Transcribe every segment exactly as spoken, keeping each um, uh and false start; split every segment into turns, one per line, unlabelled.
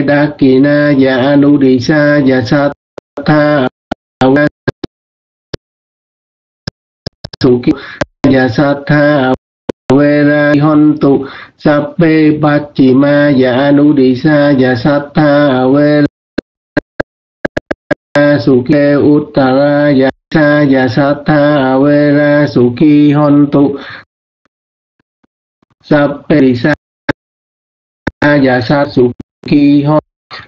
Ve Dakina Dạ Anudisa Dạ Sattha Sukhi Dạ Sattha Vera Hontu Sappe Pachima Dạ Anudisa Dạ Sattha Vera Sukhe Uttara Dạ Sa Dạ Sattha Vera Sukhi Hontu Sappe Disa Dạ Sa Sukhi Hontu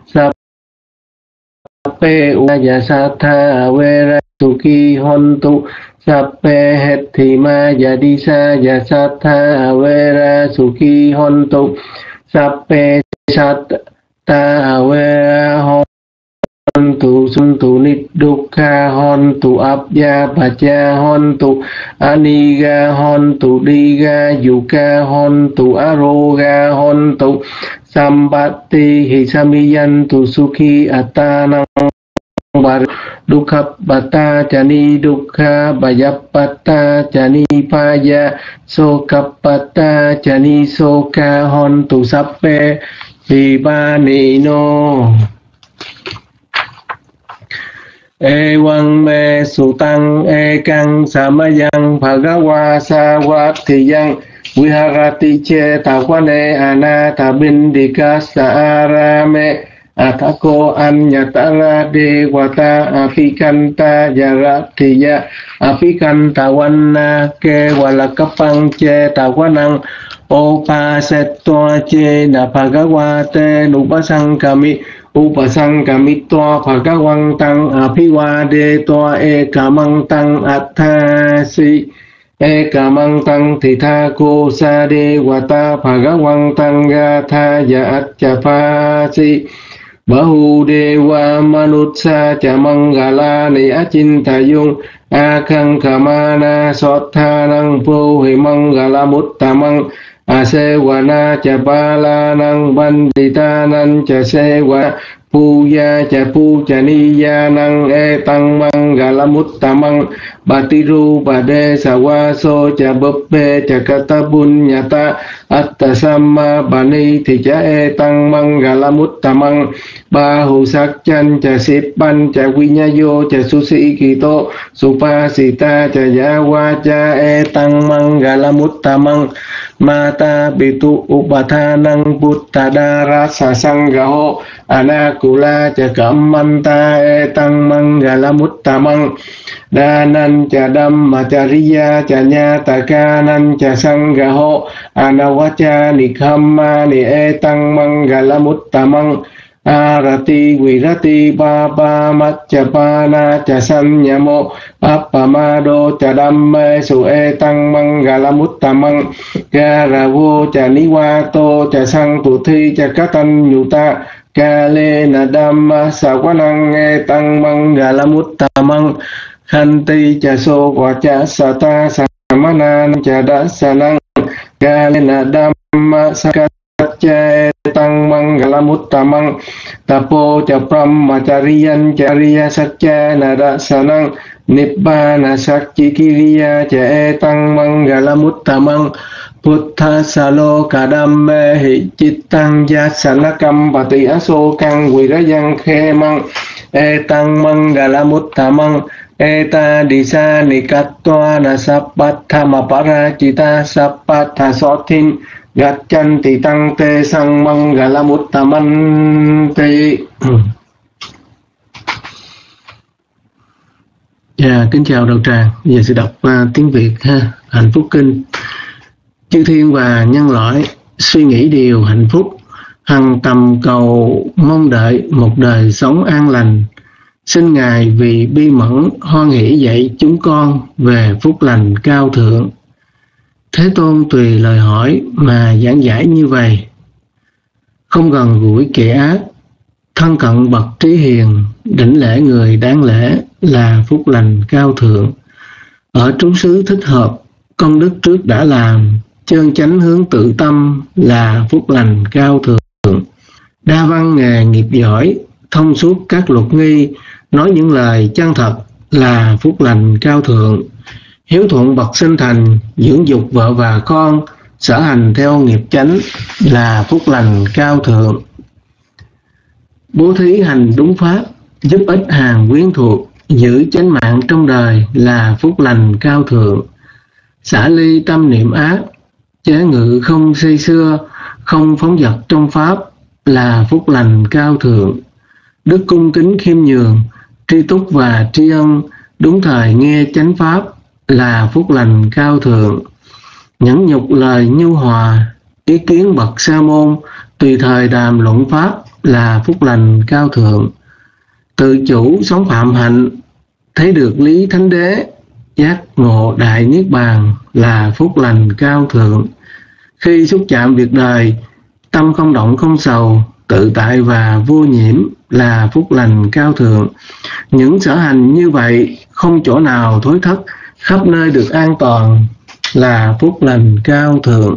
Sappe Uttara Dạ Sattha Vera Sukhi Hontu Sappe Hethima Dạ Disa Dạ Sattha Vera Sukhi Hontu Sappe Sattha Vera Hontu Suntu Niddukha Hontu Abya Pacha Hontu Aniga Hontu Diga Yuka Hontu Aroga Hontu Sampatti Hisamiyantu Sukhi Attanang Dukkhappata Chani Dukkha Bhayappata Chani Paya Sokappata Chani Soka Hontu Sappe Vipanino Evaଂ me sutang ekang samayang bhagava savatthiyang viharati che tavane anathabindika saarame athako anyatara devata apikanta yarathiya apikanta vanna kevalakapang che tavanang opasettoa che na bhagavate nupasankami Upasankamittva bhagavantang abhivadetva ekamang tang atthasi ekamang tithako sa devata bhagavantang gathaya acchapasi bahudeva manutsa cha mangalani achintayung akhang kamana sotthanang pohi mangalamuttamang Asevana cha balanang banditanang cha seva puya cha puchaniyanang etang mangalamuttamang batiru bade sawaso cha buppe cha katapunyata attasamma bani thì cha etang mangalamuttamang bahu sakchan cha sippan cha vinyayo cha susikito supasita cha yawa cha etang mangalamuttamang Mata bitu upathanang buttadara sasanggaho anakula ca kammanta etang mangalamuttamang danan ca dhammacariya ca nyatakanan ca sanggaho anawaca nikhamma ni etang mangalamuttamang Arati virati papa maccapana ca sanyamo appamado ca dhamme su etang mangalamuttamang garavo ca niwato ca sangtuthi ca katanyuta kalena dhamma savanang etang mangalamuttamang khanti ca soka ca sata samanan ca dasanang kalena dhamma sakat cha etang mangalamuttamang tapo cha brahmacariyan cariya sakcha nadasanang nibbana sakchi kiriya cha etang mangalamuttamang Buddha salo kadamme hi chittang yasanakam pati asokang virayang khemang etang mangalamuttamang eta disa nikatva nasappatthama paracita sappatha sothin Gachanti tăng tê sang mangalamuttamante. Dạ, kính chào đạo tràng. Giờ sẽ đọc uh, tiếng Việt ha. Hạnh phúc kinh. Chư thiên và nhân loại suy nghĩ điều hạnh phúc, hằng tầm cầu mong đợi một đời sống an lành. Xin Ngài vì bi mẫn hoan hỷ dạy chúng con về phúc lành cao thượng. Thế Tôn tùy lời hỏi mà giảng giải như vậy: không gần gũi kẻ ác, thân cận bậc trí hiền, đảnh lễ người đáng lễ là phúc lành cao thượng. Ở trú xứ thích hợp, công đức trước đã làm, chân chánh hướng tự tâm là phúc lành cao thượng. Đa văn nghề nghiệp giỏi, thông suốt các luật nghi, nói những lời chân thật là phúc lành cao thượng. Hiếu thuận bậc sinh thành, dưỡng dục vợ và con, sở hành theo nghiệp chánh là phúc lành cao thượng. bố thí hành đúng pháp, giúp ích hàng quyến thuộc, giữ chánh mạng trong đời là phúc lành cao thượng. Xả ly tâm niệm ác, chế ngự không say xưa, không phóng dật trong pháp là phúc lành cao thượng. Đức cung kính khiêm nhường, tri túc và tri ân, đúng thời nghe chánh pháp là phúc lành cao thượng. Nhẫn nhục lời nhu hòa, ý kiến bậc sa môn, tùy thời đàm luận pháp là phúc lành cao thượng. Tự chủ sống phạm hạnh, thấy được lý thánh đế, giác ngộ đại niết bàn là phúc lành cao thượng. Khi xúc chạm việc đời, tâm không động không sầu, tự tại và vô nhiễm là phúc lành cao thượng. Những sở hành như vậy không chỗ nào thối thất, khắp nơi được an toàn là phúc lành cao thượng.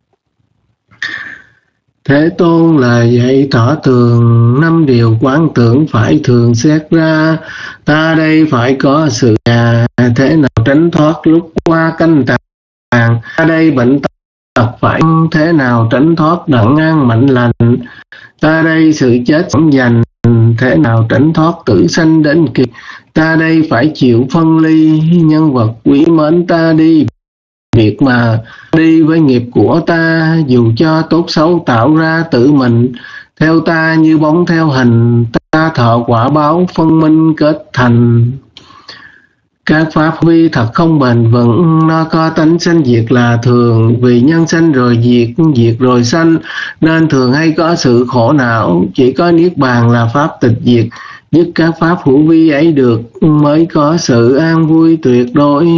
Thế Tôn là dạy tỏ tường, năm điều quán tưởng phải thường xét ra. Ta đây phải có sự già, thế nào tránh thoát lúc qua canh tàn. Ta đây bệnh tật phải thế nào tránh thoát đặng an mạnh lành. Ta đây sự chết sống dành, thế nào tránh thoát tử sanh đến kỳ. Ta đây phải chịu phân ly, nhân vật quý mến ta đi việc mà đi với nghiệp của ta, dù cho tốt xấu tạo ra tự mình, theo ta như bóng theo hình, ta thọ quả báo phân minh kết thành. Các pháp vi thật không bền vững, nó có tánh sanh diệt là thường, vì nhân sanh rồi diệt, diệt rồi sanh, nên thường hay có sự khổ não. Chỉ có niết bàn là pháp tịch diệt, dứt các pháp hữu vi ấy được, mới có sự an vui tuyệt đối.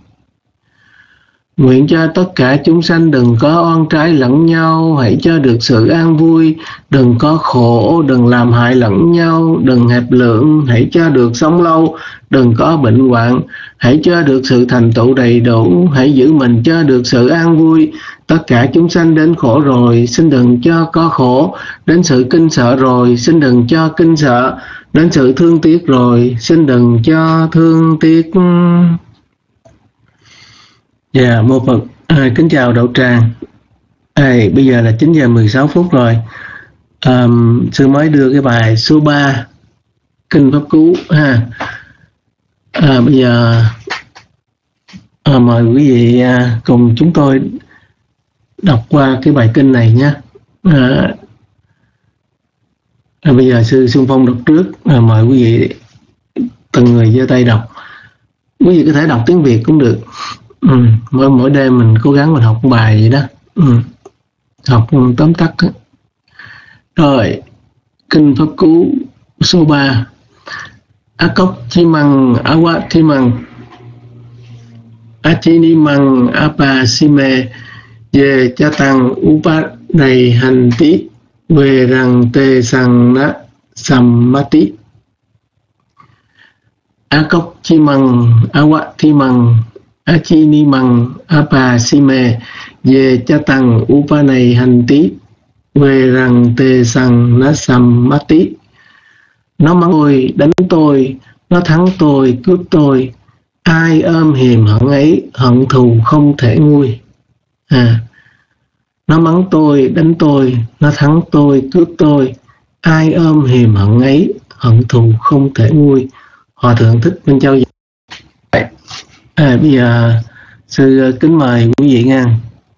Nguyện cho tất cả chúng sanh đừng có oan trái lẫn nhau, hãy cho được sự an vui, đừng có khổ, đừng làm hại lẫn nhau, đừng hẹp lượng, hãy cho được sống lâu, đừng có bệnh hoạn, hãy cho được sự thành tựu đầy đủ, hãy giữ mình cho được sự an vui. Tất cả chúng sanh đến khổ rồi, xin đừng cho có khổ, đến sự kinh sợ rồi, xin đừng cho kinh sợ, đến sự thương tiếc rồi, xin đừng cho thương tiếc. Dạ, yeah, mô Phật. À, kính chào Đậu Tràng. À, bây giờ là chín giờ mười sáu phút rồi. À, sư mới đưa cái bài số ba Kinh Pháp Cú ha. À, bây giờ à, mời quý vị à, cùng chúng tôi đọc qua cái bài kinh này nhé. À, à, bây giờ sư Xuân Phong đọc trước. À, mời quý vị từng người giơ tay đọc. Quý vị có thể đọc tiếng Việt cũng được. Ừ, mỗi, mỗi đêm mình cố gắng mình học bài vậy đó. Ừ, học tóm tắt đó. Rồi, Kinh Pháp Cú số ba. Á cốc chi măng á quá thi măng á chi ni măng á pa si mê về cha tăng upa đầy hành tí về rằng tê sang ná sam ma tí. Á cốc chi măng á quá thi măng á chi ni măng á pa si mê về cha tăng upa này hành tí về rằng tê sang ná sam ma tí. Nó mắng tôi, đánh tôi, nó thắng tôi, cướp tôi, ai ôm hiềm hận ấy, hận thù không thể nguôi. À, nó mắng tôi, đánh tôi, nó thắng tôi, cướp tôi, ai ôm hiềm hận ấy, hận thù không thể nguôi. Hòa Thượng Thích Minh Châu. À, bây giờ sư kính mời quý vị nha.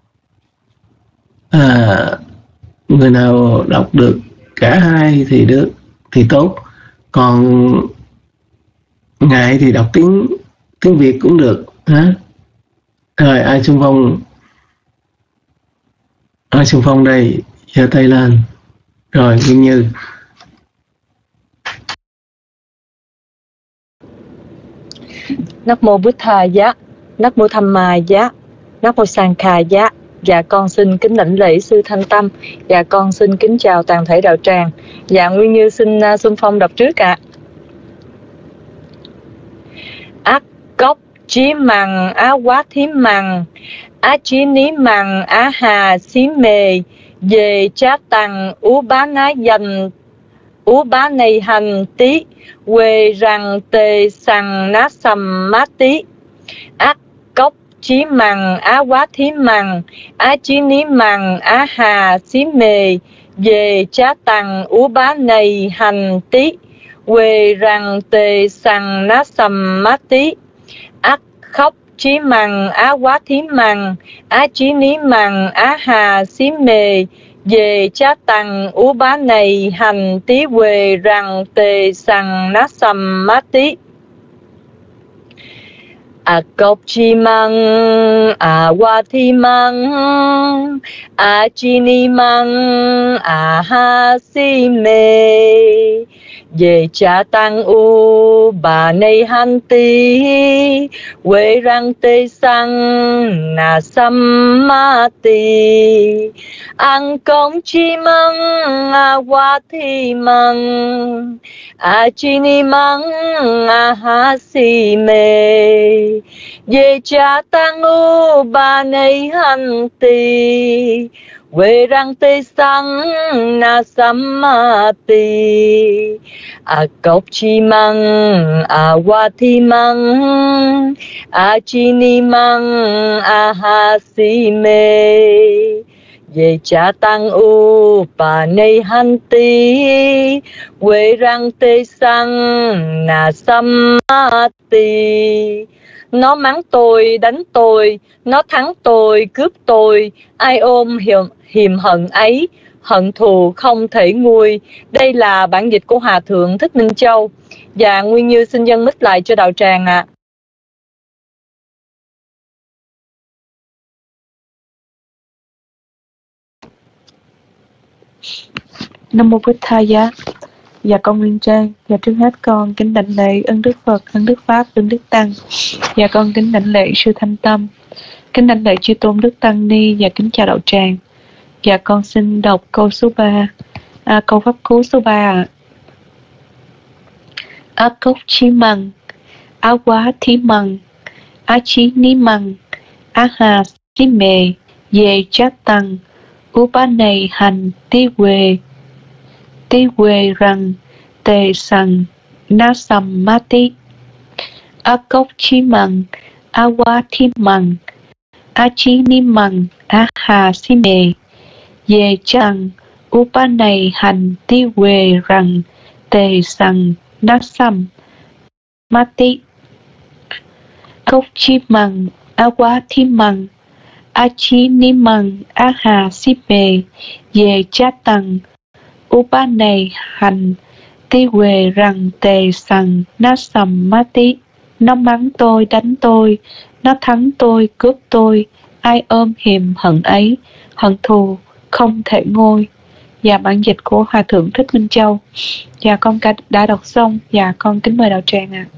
À, người nào đọc được cả hai thì được, thì tốt. Còn ngại thì đọc tiếng tiếng Việt cũng được hả? Rồi ai xung phong, ai xung phong đây, giơ tay lên. Rồi Nguyên Như.
Nắc mô Bụt Thà Giá, Nắc mô Tham Ma Giá, Nắc mô Sang Kha Giá. Dạ con xin kính lãnh lễ sư Thanh Tâm. Dạ con xin kính chào toàn thể đạo tràng. Dạ Nguyên Như xin uh, xung phong đọc trước ạ. À. Ác cốc chí mằng á quá thí mằng á chí ní mằng á hà xí mề về chá tăng ú bá ná dành ú bá này hành tí quê rằng tề sằng ná sầm má tí. Ác cốc chí mằng á quá thí mằng á chí ní mằng á hà xí mề về cha tăng ú bá này hành tí quê răng tê sang ná sầm má tí ác khóc chí mằng á quá thí mằng á chí ní mằng á hà xí mề về cha tăng ú bá này hành tí quê răng tê sang ná sầm má tí a cốc chi măng a wa thi măng a chi ni măng a ha si mê về cha tăng u bà này han tí quê răng tê sang na sam ma tí ăn công chi măng a wa thi măng a chi ni măng a ha si mê về cha tăng u bà này han tí quê răng tê sang na sam ma tí a cốc chi măng a wa thi măng a chi ni măng a ha si mê về cha tăng u bà này han tí quê răng tê sang na sam ma tí nó mắng tôi, đánh tôi, nó thắng tôi, cướp tôi, ai ôm hiểm, hiềm hận ấy, hận thù không thể nguôi. Đây là bản dịch của Hòa Thượng Thích Minh Châu. Và Nguyên Như xin dâng mic lại cho đạo tràng ạ. À.
Nam Mô Bích Tha Giá. Dạ con Nguyên Trang. Dạ trước hết con kính đảnh lễ ân Đức Phật, ân Đức Pháp, ân Đức Tăng. Dạ con kính đảnh lễ sư Thanh Tâm, kính đảnh lễ chư tôn Đức Tăng Ni và kính chào đạo tràng. Dạ con xin đọc câu số ba, à, câu pháp cú số ba ạ. Á cốc chi măng, á quá thí măng, á chí ní măng, á hà xí mề, về chát tăng, ú bá này hành tí quê, tí quê răng, tề sằng, na sầm ma tí. Á cốc chi măng, á quá thí măng, á chí ní măng, á hà xí mề, về chăng u ba này hành tí quê răng tề sằng na sam ma tí. Cốc chi măng á quá thi măng á chí ní măng á hà xí mề về cha tăng u ba này hành tí quê răng tề sằng na sam ma tí. Nó mắng tôi, đánh tôi, nó thắng tôi, cướp tôi, ai ôm hiềm hận ấy, hận thù không thể ngôi. Và bản dịch của Hòa Thượng Thích Minh Châu. Và con đã đọc xong. Và con kính mời đạo tràng ạ. À.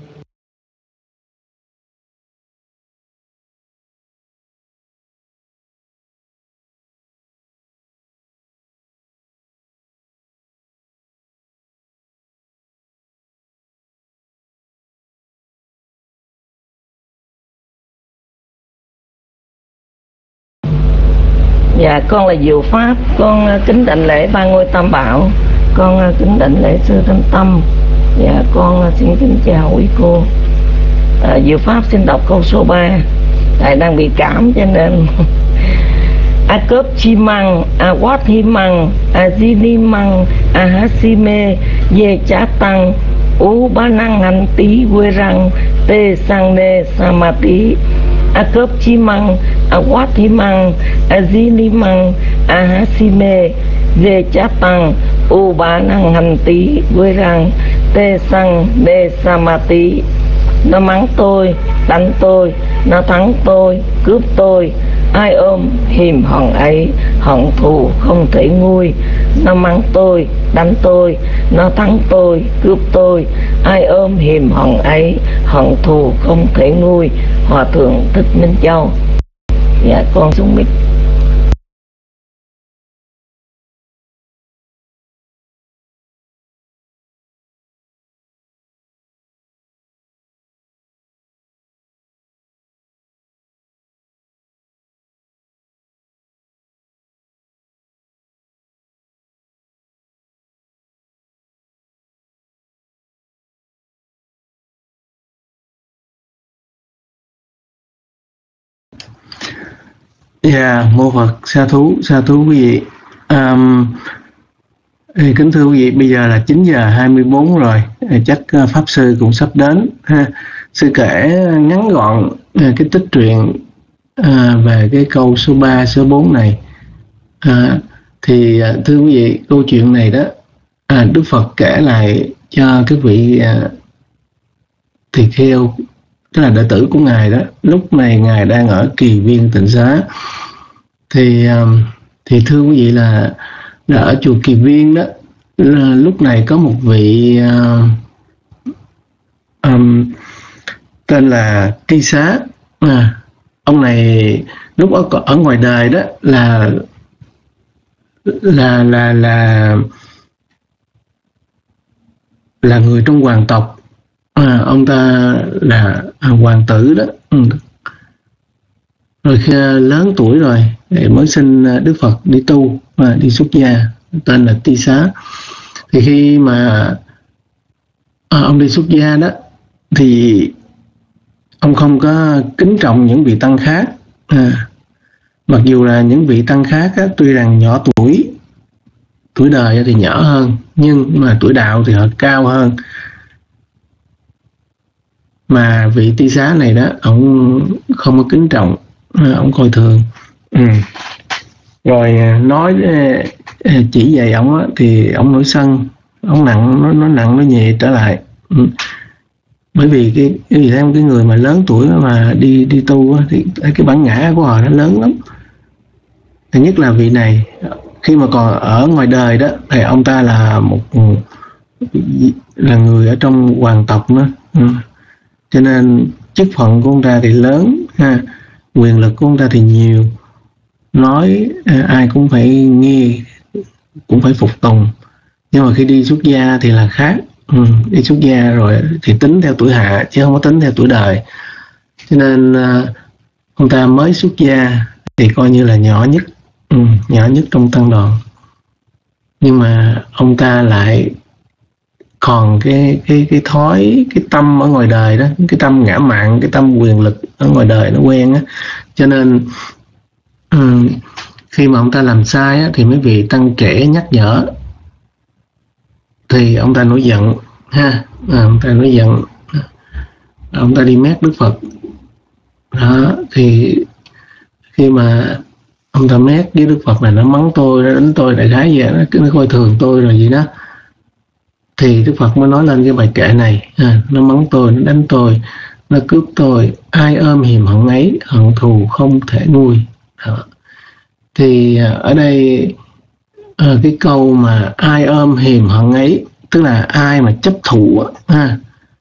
Dạ con là Diệu Pháp, con kính đảnh lễ ba ngôi Tam Bảo, con kính đảnh lễ sư Thanh Tâm. Dạ con xin kính chào quý cô. à, Diệu Pháp xin đọc câu số ba. Thầy đang bị cảm cho nên a cớp chi măng a quát thi măng a di ni măng a hát si mê về chá tăng u ba năng hành tí quê răng tê sang nê sa ma tí. A cớp chi măng a quát thi măng a di ni măng a hát si mê về chá tăng u ba năng hành tí quê răng tê sang nê sa ma tí. Nó mắng tôi, đánh tôi, nó thắng tôi, cướp tôi, ai ôm hiềm hận ấy, hận thù không thể nguôi. Nó mắng tôi, đánh tôi, nó thắng tôi, cướp tôi, ai ôm hiềm hận ấy, hận thù không thể nguôi. Hòa Thượng Thích Minh Châu. Dạ con xuống mic.
Dạ, yeah, mô Phật, sa thú, sa thú quý vị. Um, Thì kính thưa quý vị, bây giờ là chín giờ hai mươi bốn rồi, chắc Pháp Sư cũng sắp đến ha. Sư kể ngắn gọn cái tích truyện à, về cái câu số ba, số bốn này. À, thì thưa quý vị, câu chuyện này đó, à, Đức Phật kể lại cho cái vị à, tỳ kheo, tức là đệ tử của Ngài đó. Lúc này Ngài đang ở Kỳ Viên Tịnh Xá. Thì à, thì thưa quý vị là, là ở chùa Kỳ Viên đó, là lúc này có một vị uh, um, tên là Tri Xá. À, ông này lúc ở, ở ngoài đời đó là là là là là người trong hoàng tộc. À, ông ta là à, hoàng tử đó. Ừ. Rồi khi lớn tuổi rồi thì mới xin Đức Phật đi tu, à, đi xuất gia, tên là Tri Xá. Thì khi mà à, ông đi xuất gia đó thì ông không có kính trọng những vị tăng khác. À, mặc dù là những vị tăng khác á, tuy rằng nhỏ tuổi, tuổi đời thì nhỏ hơn, nhưng mà tuổi đạo thì họ cao hơn. Mà vị Tri Xá này đó, ông không có kính trọng, ông coi thường. Ừ. Rồi nói chỉ về ông á, thì ông nổi sân, ông nặng, nó, nó nặng nó nhẹ trở lại. Ừ. Bởi vì cái cái gì thế, cái người mà lớn tuổi mà đi đi tu á, thì cái bản ngã của họ nó lớn lắm. Thứ nhất là vị này khi mà còn ở ngoài đời đó thì ông ta là một là người ở trong hoàng tộc đó. Ừ. Cho nên chức phận của ông ta thì lớn ha, quyền lực của ông ta thì nhiều, nói ai cũng phải nghe, cũng phải phục tùng. Nhưng mà khi đi xuất gia thì là khác. Ừ, đi xuất gia rồi thì tính theo tuổi hạ chứ không có tính theo tuổi đời. Cho nên uh, ông ta mới xuất gia thì coi như là nhỏ nhất, ừ, nhỏ nhất trong tăng đoàn. Nhưng mà ông ta lại còn cái cái cái thói, cái tâm ở ngoài đời đó, cái tâm ngã mạn, cái tâm quyền lực ở ngoài đời nó quen á. Cho nên um, khi mà ông ta làm sai á, thì mấy vị tăng trẻ nhắc nhở thì ông ta nổi giận ha. À, ông ta nổi giận, ông ta đi mét Đức Phật đó. Thì khi mà ông ta mét với Đức Phật là nó mắng tôi, nó đánh tôi, đại khái vậy, nó, nó coi thường tôi rồi gì đó. Thì Đức Phật mới nói lên cái bài kệ này, à, nó mắng tôi, nó đánh tôi, nó cướp tôi, ai ôm hiềm hận ấy, hận thù không thể nuôi. Đó. Thì ở đây à, cái câu mà ai ôm hiềm hận ấy, tức là ai mà chấp thụ ha,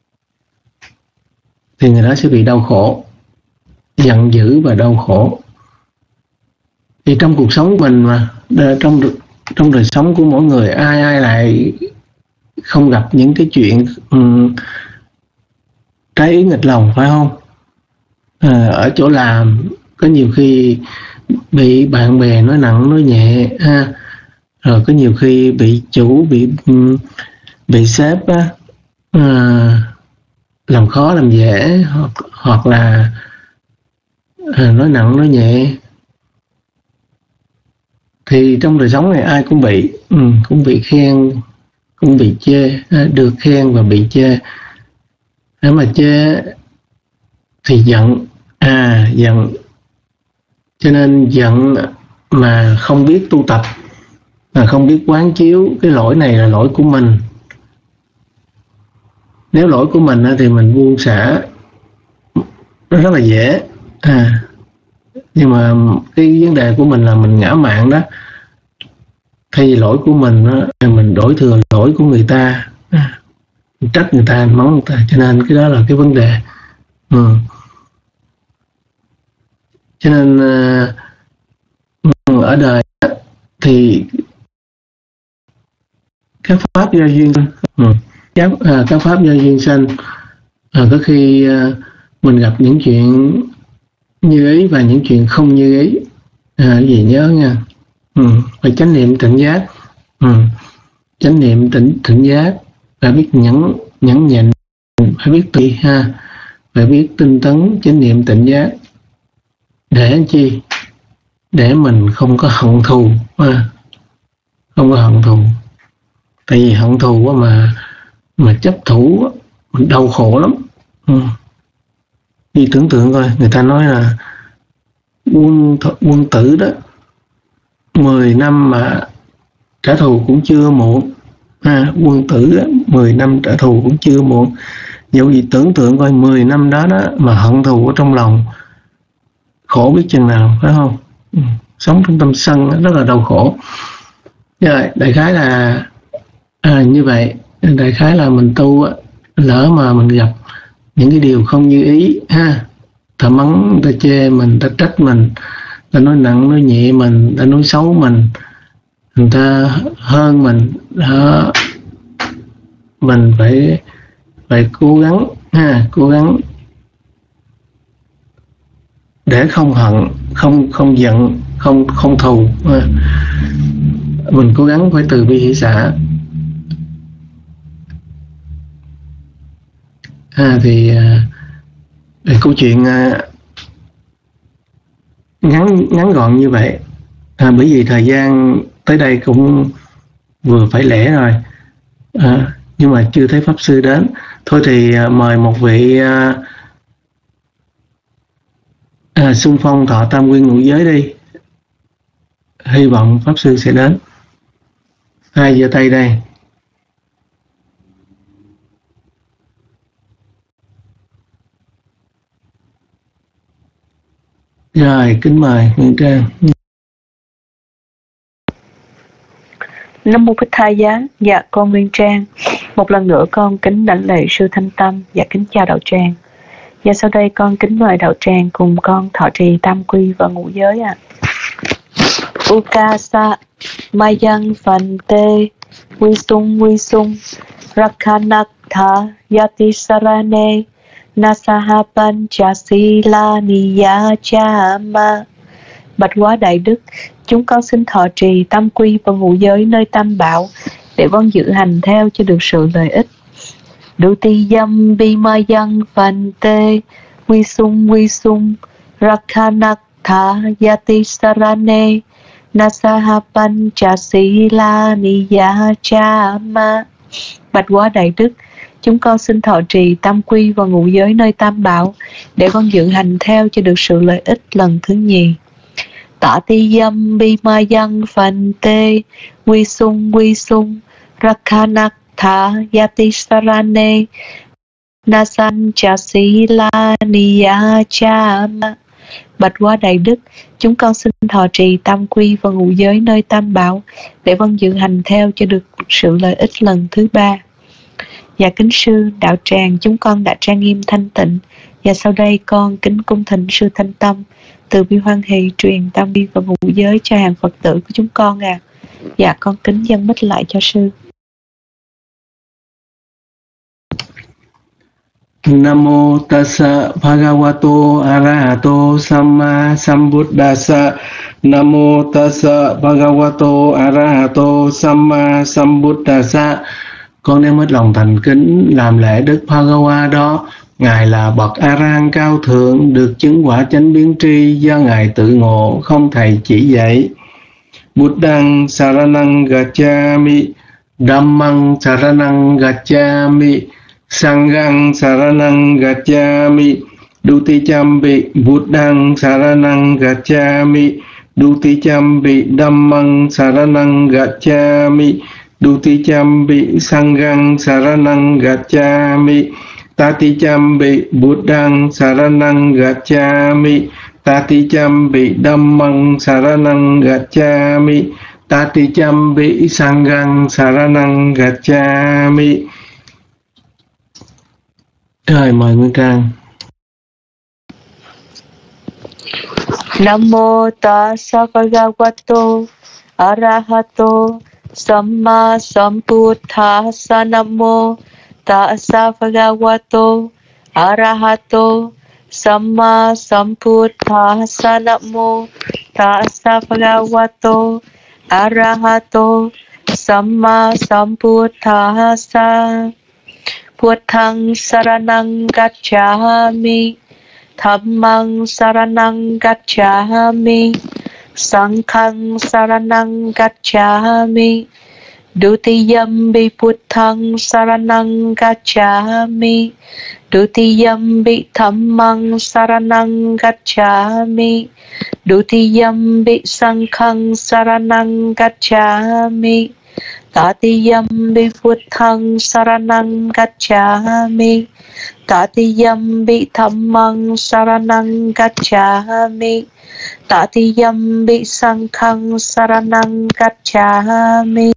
thì người đó sẽ bị đau khổ, giận dữ và đau khổ. Thì trong cuộc sống của mình mà, trong trong đời sống của mỗi người, ai ai lại không gặp những cái chuyện um, trái ý nghịch lòng, phải không? À, ở chỗ làm có nhiều khi bị bạn bè nói nặng nói nhẹ ha, rồi có nhiều khi bị chủ, bị bị sếp á, à, làm khó làm dễ, hoặc, hoặc là à, nói nặng nói nhẹ. Thì trong đời sống này ai cũng bị, ừ, cũng bị khen, cũng bị chê, được khen và bị chê. Nếu mà chê thì giận, à giận. Cho nên giận mà không biết tu tập, mà không biết quán chiếu cái lỗi này là lỗi của mình. Nếu lỗi của mình thì mình buông xả nó rất là dễ. À, nhưng mà cái vấn đề của mình là mình ngã mạn đó. Thay vì lỗi của mình đó, mình đổi thừa lỗi của người ta, à, trách người ta, mắng người ta. Cho nên cái đó là cái vấn đề. Ừ. Cho nên uh, ở đời thì các pháp do duyên, ừ, các, uh, các pháp do duyên sanh. Uh, có khi uh, mình gặp những chuyện như ý và những chuyện không như ý. À, gì nhớ nha, ừ, phải chánh niệm tỉnh giác, ừ, chánh niệm tỉnh tỉnh giác, phải biết nhẫn nhẫn nhịn, phải biết tùy ha, phải biết tinh tấn chánh niệm tỉnh giác. Để làm chi? Để mình không có hận thù, à, không có hận thù. Tại vì hận thù á mà mà chấp thủ á, mình đau khổ lắm. Ừ. Đi tưởng tượng coi, người ta nói là quân quân tử đó mười năm mà trả thù cũng chưa muộn. À, quân tử đó, mười năm trả thù cũng chưa muộn. Dẫu gì tưởng tượng coi mười năm đó đó mà hận thù ở trong lòng, khổ biết chừng nào, phải không? Ừ. Sống trong tâm sân đó, rất là đau khổ. Rồi, đại khái là à, như vậy, đại khái là mình tu á, lỡ mà mình gặp những cái điều không như ý ha, ta mắng, ta chê mình, ta trách mình, ta nói nặng nói nhẹ mình, ta nói xấu mình, người ta hơn mình đó, mình phải phải cố gắng ha, cố gắng để không hận, không không giận, không không thù ha. Mình cố gắng phải từ bi hỷ xả. À, thì, à, thì câu chuyện à, ngắn ngắn gọn như vậy. À, bởi vì thời gian tới đây cũng vừa phải lẽ rồi, à, nhưng mà chưa thấy pháp sư đến. Thôi thì à, mời một vị à, à, xung phong thọ tam quy ngũ giới đi. Hy vọng pháp sư sẽ đến. Ai giơ tay đây? Rồi, kính mời Nguyên Trang.
Nam mô Bích Thai Giá. Dạ con Nguyên Trang. Một lần nữa con kính đảnh lễ sư Thanh Tâm và kính chào đạo tràng. Và sau đây con kính mời đạo tràng cùng con thọ trì tam quy và ngũ giới ạ. À. Ukasa Mayan Phante Visung Visung Rakhanatha Yati Sarane Nasahapan Chasila Niyachama. Bạch Quá Đại Đức, chúng con xin thọ trì tam quy và ngũ giới nơi tam bảo để con dự hành theo cho được sự lợi ích. Dutiyam Bimayan Phante Visung Visung Rakhanatha Yati Sarane Nasahapan Chasila Niyachama. Bạch Quá Đại Đức, chúng con xin thọ trì tam quy và ngũ giới nơi tam bảo để con dự hành theo cho được sự lợi ích lần thứ nhì. Tạ ti yam bimayan phante visung visung rakhanatha yati sarane nasan chasila niyachama. Bạch Quá Đại Đức, chúng con xin thọ trì tam quy và ngũ giới nơi tam bảo để con dự hành theo cho được sự lợi ích lần thứ ba. Dạ kính sư, đạo tràng chúng con đã trang nghiêm thanh tịnh, và sau đây con kính cung thỉnh sư Thanh Tâm từ bi hoan hỷ truyền tam quy và ngũ giới cho hàng Phật tử của chúng con à. Dạ con kính dâng mic lại cho sư.
Nam mô tassa bhagavato arahato samma sambuddhassa. Nam mô tassa bhagavato arahato samma sambuddhassa. Con đem hết lòng thành kính làm lễ Đức Bhagawa đó. Ngài là bậc A-la-hán cao thượng, được chứng quả chánh biến tri do Ngài tự ngộ, không thầy chỉ dạy. Buddhang saranang gacchami, Dhammang saranang gacchami, Sanghang saranang gacchami, Dutichampi Buddhang saranang gacchami, Dutichampi Dhammang saranang gacchami, Dutichampi Sanghang saranang gacchami, Tatichampi Buddhang saranang gacchami, Tatichampi Dhammang saranang gacchami, Tatichampi Sanghang saranang gacchami. Rồi mời Nguyên Trang.
Nam mô tassa bhagavato arahato samma sambuddhassa. Nam mô tassa bhagavato arahato samma sambuddhassa. Nam mô tassa bhagavato arahato samma sambuddhassa. Buddhang saranang gacchami, Dhammang saranang gacchami, Sanghang saranang gacchami, Dutiyampi Buddhang Saranang Gacchami. Dutiyampi Dhammang Saranang Gacchami. Dutiyampi Sanghang Saranang Gacchami. Tatiyampi Buddhang Saranang Gacchami. Tatiyampi Dhammang Saranang Gacchami. Tatiyampi Sanghang Saranang Gacchami.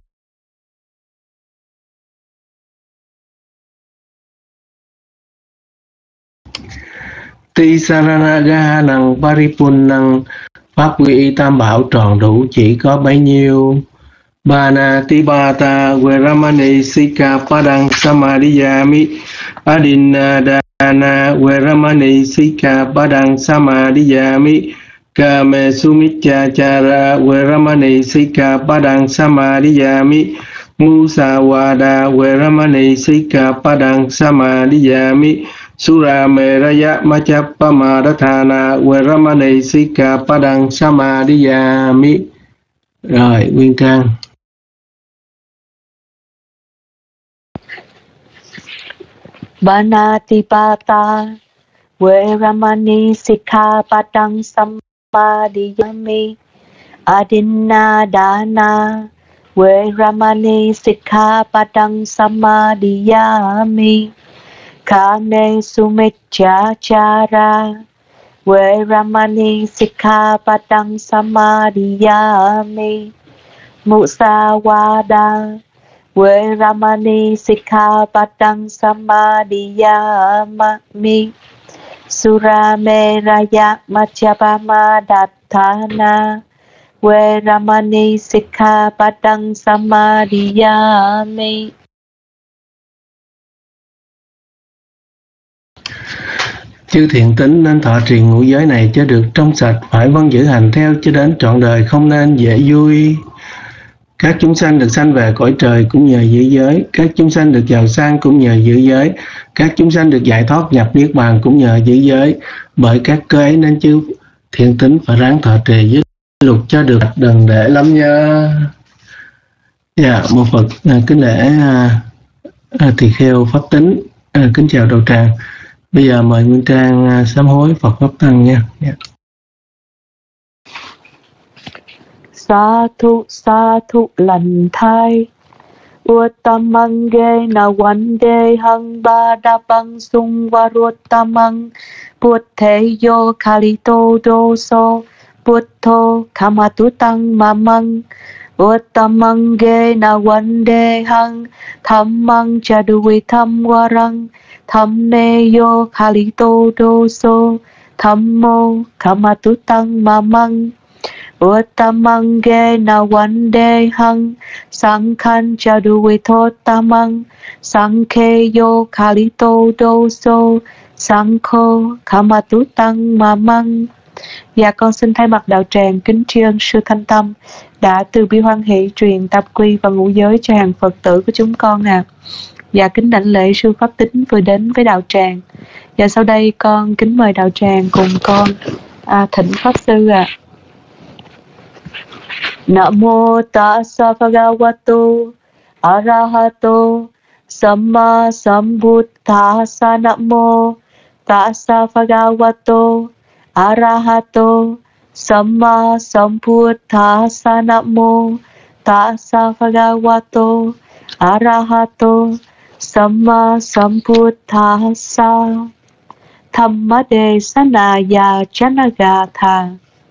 Ti saranaga năng paripunnang, pháp quy y tam bảo tròn đủ chỉ có bấy nhiêu. Bana tibata veramani sikapadang samadhiyami. Adinadana veramani sikapadang samadhiyami. Kame sumichachara veramani sikapadang samadhiyami. Musawada veramani sikapadang samadhiyami. Sura meraya machappamadatthana veramani sikapadang samadhiyami. Rồi, Nguyên Trang.
Banatipata Veramani Sikkhapadang Samadhiyami. Adinadana Veramani Sikkhapadang Samadhiyami. Kane Sumichachara Veramani Sikkhapadang Samadhiyami. Musawada Veramani Sikkhapadang Samadhiyami. Surameraya Machappamadatthana Veramani Sikkhapadang Samadhiyami.
Chư thiện tín nên thọ trì ngũ giới này cho được trong sạch, phải vâng giữ hành theo cho đến trọn đời, không nên dễ vui. Các chúng sanh được sanh về cõi trời cũng nhờ giữ giới. Các chúng sanh được giàu sang cũng nhờ giữ giới. Các chúng sanh được giải thoát nhập niết bàn cũng nhờ giữ giới. Bởi các cơ ấy nên chư thiện tín phải ráng thọ trì với luật cho được đừng để lắm nhớ. Dạ, yeah, một Phật à, kính lễ à, à, tỳ kheo pháp tín, à, kính chào đạo tràng. Bây giờ mời Nguyên Trang à, sám hối Phật pháp tăng nha. Yeah.
Sa thu sa thu lành thai Uttamang ge na vande hang ba da bang sung varuttamang Buddhe yo kalito doso Buddho kamatu tang mamang Uttamang ge na vande hang Dhammang chaduvi tham varang Dhamme yo kalito doso Dhammo kamatu tang mamang Uttamang ge na vande hang Sanghang chaduvi thottamang Sankhe yo kalito doso Sankho kamatu tang mamang. Dạ con xin thay mặt đạo tràng kính tri ân sư Thanh Tâm đã từ bi hoan hỷ truyền tập quy và ngũ giới cho hàng Phật tử của chúng con ạ. À. Dạ kính đảnh lễ sư Pháp Tính vừa đến với đạo tràng. Và sau đây con kính mời đạo tràng cùng con à, thỉnh Pháp Sư ạ. À. Namo tassa bhagavato arahato samma sambuddhassa. Namo tassa bhagavato arahato samma sambuddhassa. Namo tassa bhagavato arahato samma sambuddhassa. Dhammadeshanaya Janagatha.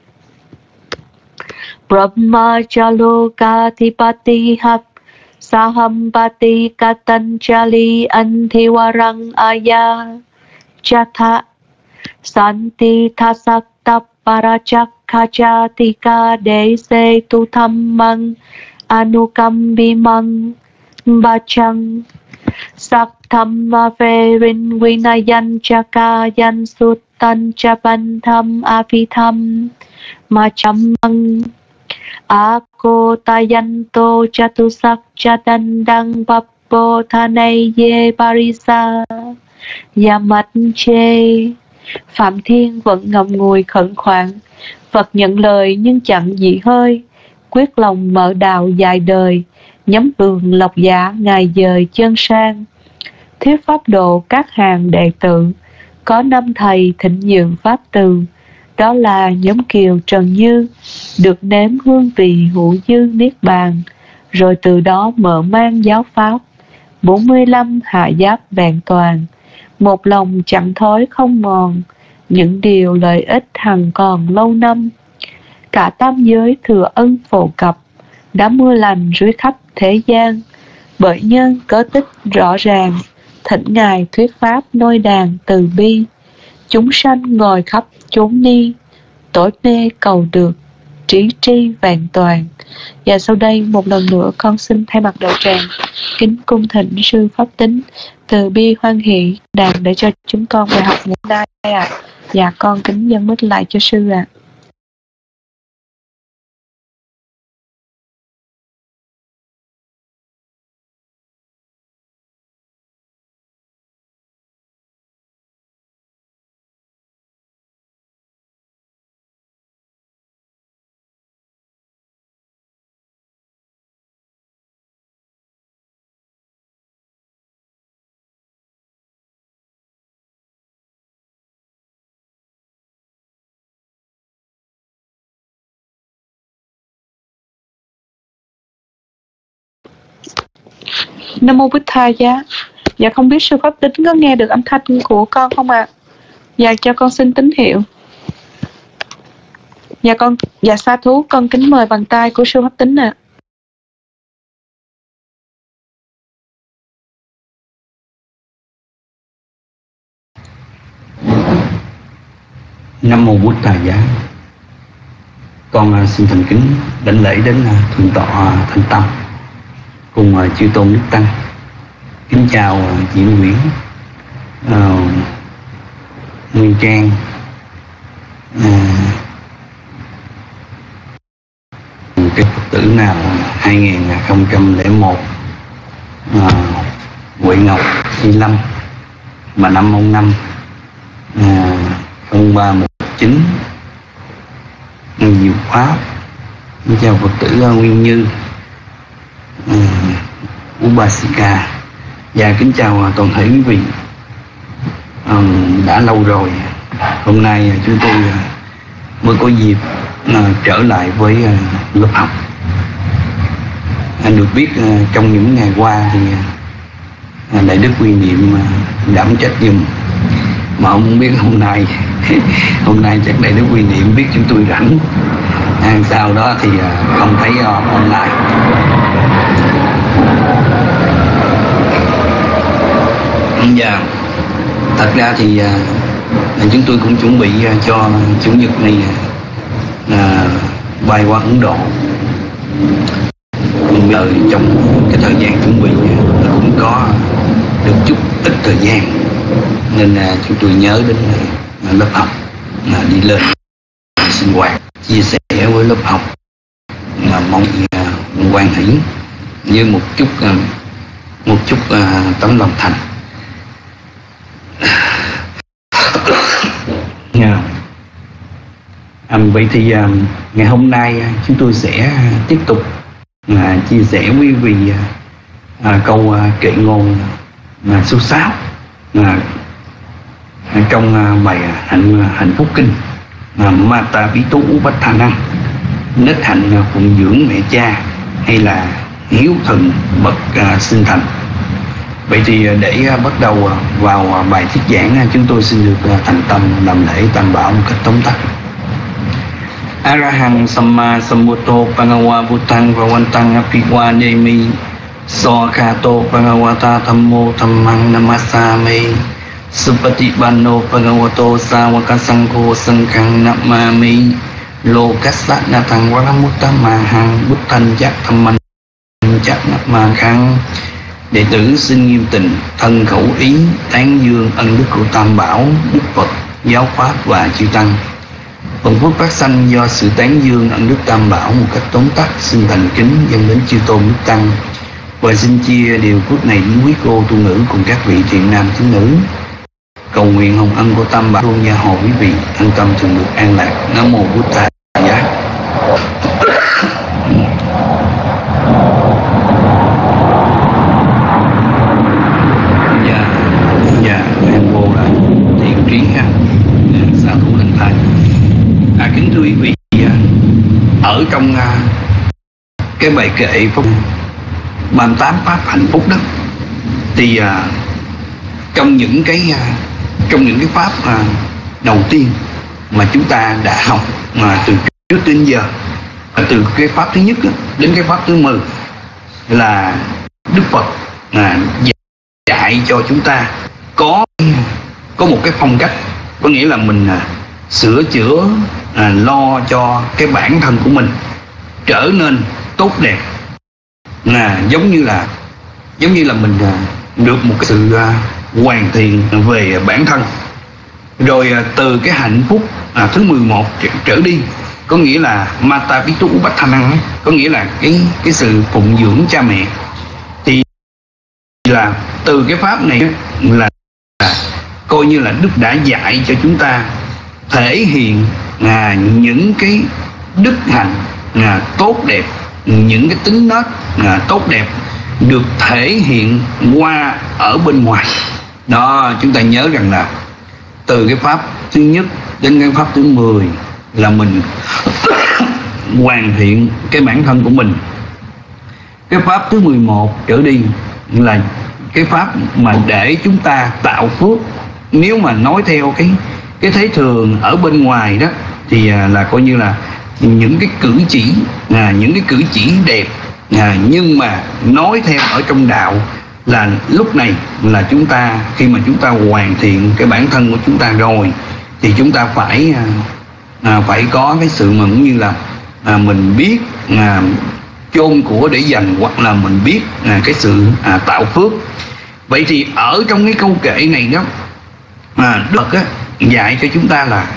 Brahmacalokathipati hap sahampati katanjali antiwarang aya chatha santi thasakta parachakkajatika dese tu dhammang anukambimang bachang sak dhamma verin vinayan chakayan suttan chapan tham apitham machamang Ako tayanto chatusak chatandang pappo thanay ye parisa yamat che. Phạm Thiên vẫn ngậm ngùi khẩn khoản. Phật nhận lời nhưng chẳng dị hơi, quyết lòng mở đạo dài đời, Nhắm vườn lộc giả ngày dời chân sang. Thuyết pháp độ các hàng đệ tử, có năm thầy thịnh nhượng pháp từ. Đó là nhóm Kiều Trần Như, được nếm hương vị hữu dư niết bàn, rồi từ đó mở mang giáo pháp. Bốn mươi lăm hạ giáp vẹn toàn, một lòng chẳng thối không mòn, những điều lợi ích hằng còn lâu năm. Cả tam giới thừa ân phổ cập, đã mưa lành rưới khắp thế gian. Bởi nhân cớ tích rõ ràng, thỉnh Ngài thuyết pháp nôi đàn từ bi. Chúng sanh ngồi khắp chốn ni, tối mê cầu được, trí tri vẹn toàn. Và sau đây một lần nữa con xin thay mặt đạo tràng kính cung thỉnh sư Pháp Tính từ bi hoan hỷ đàn để cho chúng con bài học ngày hôm nay ạ. À. Và con kính dâng mic lại cho sư ạ. À. Nam mô Bích Tha Giá. Dạ không biết sư Pháp Tính có nghe được âm thanh của con không ạ? À? Dạ cho con xin tín hiệu. Dạ con, dạ sa thú, con kính mời bàn tay của sư Pháp Tính ạ. À.
Nam mô Bích Tha Giá. Con xin thành kính đảnh lễ đến thượng tọa Thanh Tâm cùng chư tôn đức tăng. Kính chào Diễn Nguyễn, uh, Nguyên Trang, uh, cái Phật tử nào hai nghìn không trăm lẻ một, uh, Huệ Ngọc Thi Lâm mà năm mông năm uh, không ba một chín, Diệu Pháp. Kính chào Phật tử Nguyên Như, uh, Upasika, và kính chào toàn thể quý vị. uh, đã lâu rồi hôm nay chúng tôi mới có dịp uh, trở lại với uh, lớp học. Anh được biết uh, trong những ngày qua thì uh, Đại Đức Quy Niệm uh, đảm trách giùm, mà không biết hôm nay hôm nay chắc Đại Đức Quy Niệm biết chúng tôi rảnh, à, sau đó thì uh, không thấy uh, online. Dạ, thật ra thì uh, chúng tôi cũng chuẩn bị uh, cho chủ nhật này uh, bay qua Ấn Độ. Giờ trong cái thời gian chuẩn bị uh, cũng có được chút ít thời gian, nên uh, chúng tôi nhớ đến uh, lớp học uh, đi lên uh, sinh hoạt chia sẻ với lớp học, uh, mong uh, quan hỷ với một chút uh, một chút uh, tấm lòng thành. Yeah. À, vậy thì à, ngày hôm nay chúng tôi sẽ tiếp tục à, chia sẻ với quý vị à, câu à, kệ ngôn à, số sáu à, trong à, bài hạnh hạnh phúc kinh à, Mata Pitu Upathana, nết hạnh phụng dưỡng mẹ cha hay là hiếu thuận bậc à, sinh thành. Vậy thì để bắt đầu vào bài thuyết giảng, chúng tôi xin được thành tâm làm lễ Tam Bảo một cách tóm tắt. Arahang Samma Sambuddho Bhagava Buddhang Bhagavantang Apiwademi Sokhato Bhagavata Thammo Thammang Namasami Supatipanno Bhagavato Sāvaka Saṅgho Saṅghang Namami Lokassa Nathang Varamuttamahang Buddhang Chak Thammang Chak Namahang. Đệ tử xin nghiêm tình thân khẩu ý tán dương ân đức của Tam Bảo, Đức Phật, Giáo Pháp và chư Tăng. Phần phước phát sanh do sự tán dương ân đức Tam Bảo một cách tóm tắt xin thành kính dâng đến chư tôn đức Tăng, và xin chia điều phước này với quý cô tu nữ cùng các vị thiện nam tín nữ. Cầu nguyện hồng ân của Tam Bảo luôn gia hộ quý vị an tâm thường được an lạc. Nam mô Bụt Tát. đồ là thiện trí ha. Sa thủ thành thai. À, kính thưa quý vị, ở trong à, cái bài kệ pháp ba mươi tám pháp hạnh phúc đó, thì à, trong những cái à, trong những cái pháp à, đầu tiên mà chúng ta đã học mà từ trước đến giờ, từ cái pháp thứ nhất đến cái pháp thứ mười, là Đức Phật à, dạy cho chúng ta có có một cái phong cách, có nghĩa là mình à, sửa chữa, à, lo cho cái bản thân của mình trở nên tốt đẹp, là giống như là giống như là mình à, được một cái sự à, hoàn thiện về bản thân. Rồi à, từ cái hạnh phúc à, thứ mười một trở, trở đi, có nghĩa là Mata Pitu Upathanang, có nghĩa là cái cái sự phụng dưỡng cha mẹ. Thì là từ cái pháp này là, là coi như là Đức đã dạy cho chúng ta thể hiện à, những cái đức hạnh à, tốt đẹp, những cái tính nết à, tốt đẹp được thể hiện qua ở bên ngoài. Đó, chúng ta nhớ rằng là từ cái pháp thứ nhất đến cái pháp thứ mười là mình hoàn thiện cái bản thân của mình. Cái pháp thứ mười một trở đi là cái pháp mà để chúng ta tạo phước. Nếu mà nói theo cái cái thế thường ở bên ngoài đó, thì à, là coi như là những cái cử chỉ à, những cái cử chỉ đẹp, à, nhưng mà nói theo ở trong đạo là lúc này là chúng ta, khi mà chúng ta hoàn thiện cái bản thân của chúng ta rồi, thì chúng ta phải à, à, phải có cái sự mà cũng như là à, mình biết à, chôn của để dành, hoặc là mình biết à, cái sự à, tạo phước. Vậy thì ở trong cái câu kệ này đó, à, Đức á, dạy cho chúng ta là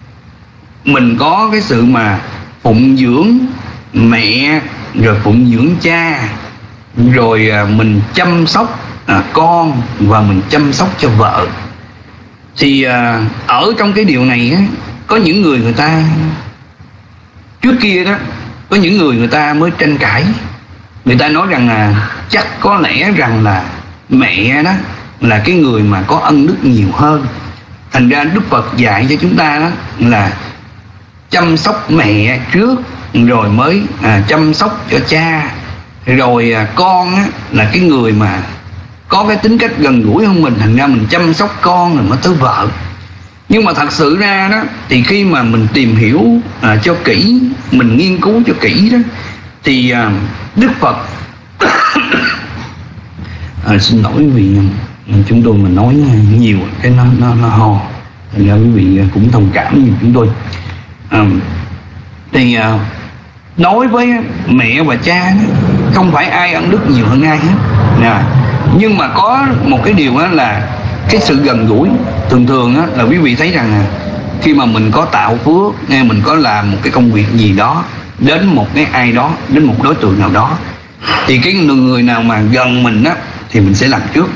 mình có cái sự mà phụng dưỡng mẹ, rồi phụng dưỡng cha, rồi à, mình chăm sóc à, con, và mình chăm sóc cho vợ. Thì à, ở trong cái điều này á, có những người người ta trước kia đó, có những người người ta mới tranh cãi. Người ta nói rằng là chắc có lẽ rằng là mẹ đó là cái người mà có ân đức nhiều hơn. Thành ra Đức Phật dạy cho chúng ta đó là chăm sóc mẹ trước, rồi mới à, chăm sóc cho cha. Rồi à, con á, là cái người mà có cái tính cách gần gũi hơn mình, thành ra mình chăm sóc con rồi mới tới vợ. Nhưng mà thật sự ra đó, thì khi mà mình tìm hiểu à, cho kỹ, mình nghiên cứu cho kỹ đó, thì à, Đức Phật à, xin lỗi quý vị, chúng tôi mà nói nhiều cái nó nó nó ho, thành ra quý vị cũng thông cảm như chúng tôi. À, thì à, đối với mẹ và cha đó, không phải ai ân đức nhiều hơn ai hết nè. Nhưng mà có một cái điều đó là cái sự gần gũi. Thường thường á, là quý vị thấy rằng là khi mà mình có tạo phước, nghe mình có làm một cái công việc gì đó đến một cái ai đó, đến một đối tượng nào đó, thì cái người nào mà gần mình á thì mình sẽ làm trước.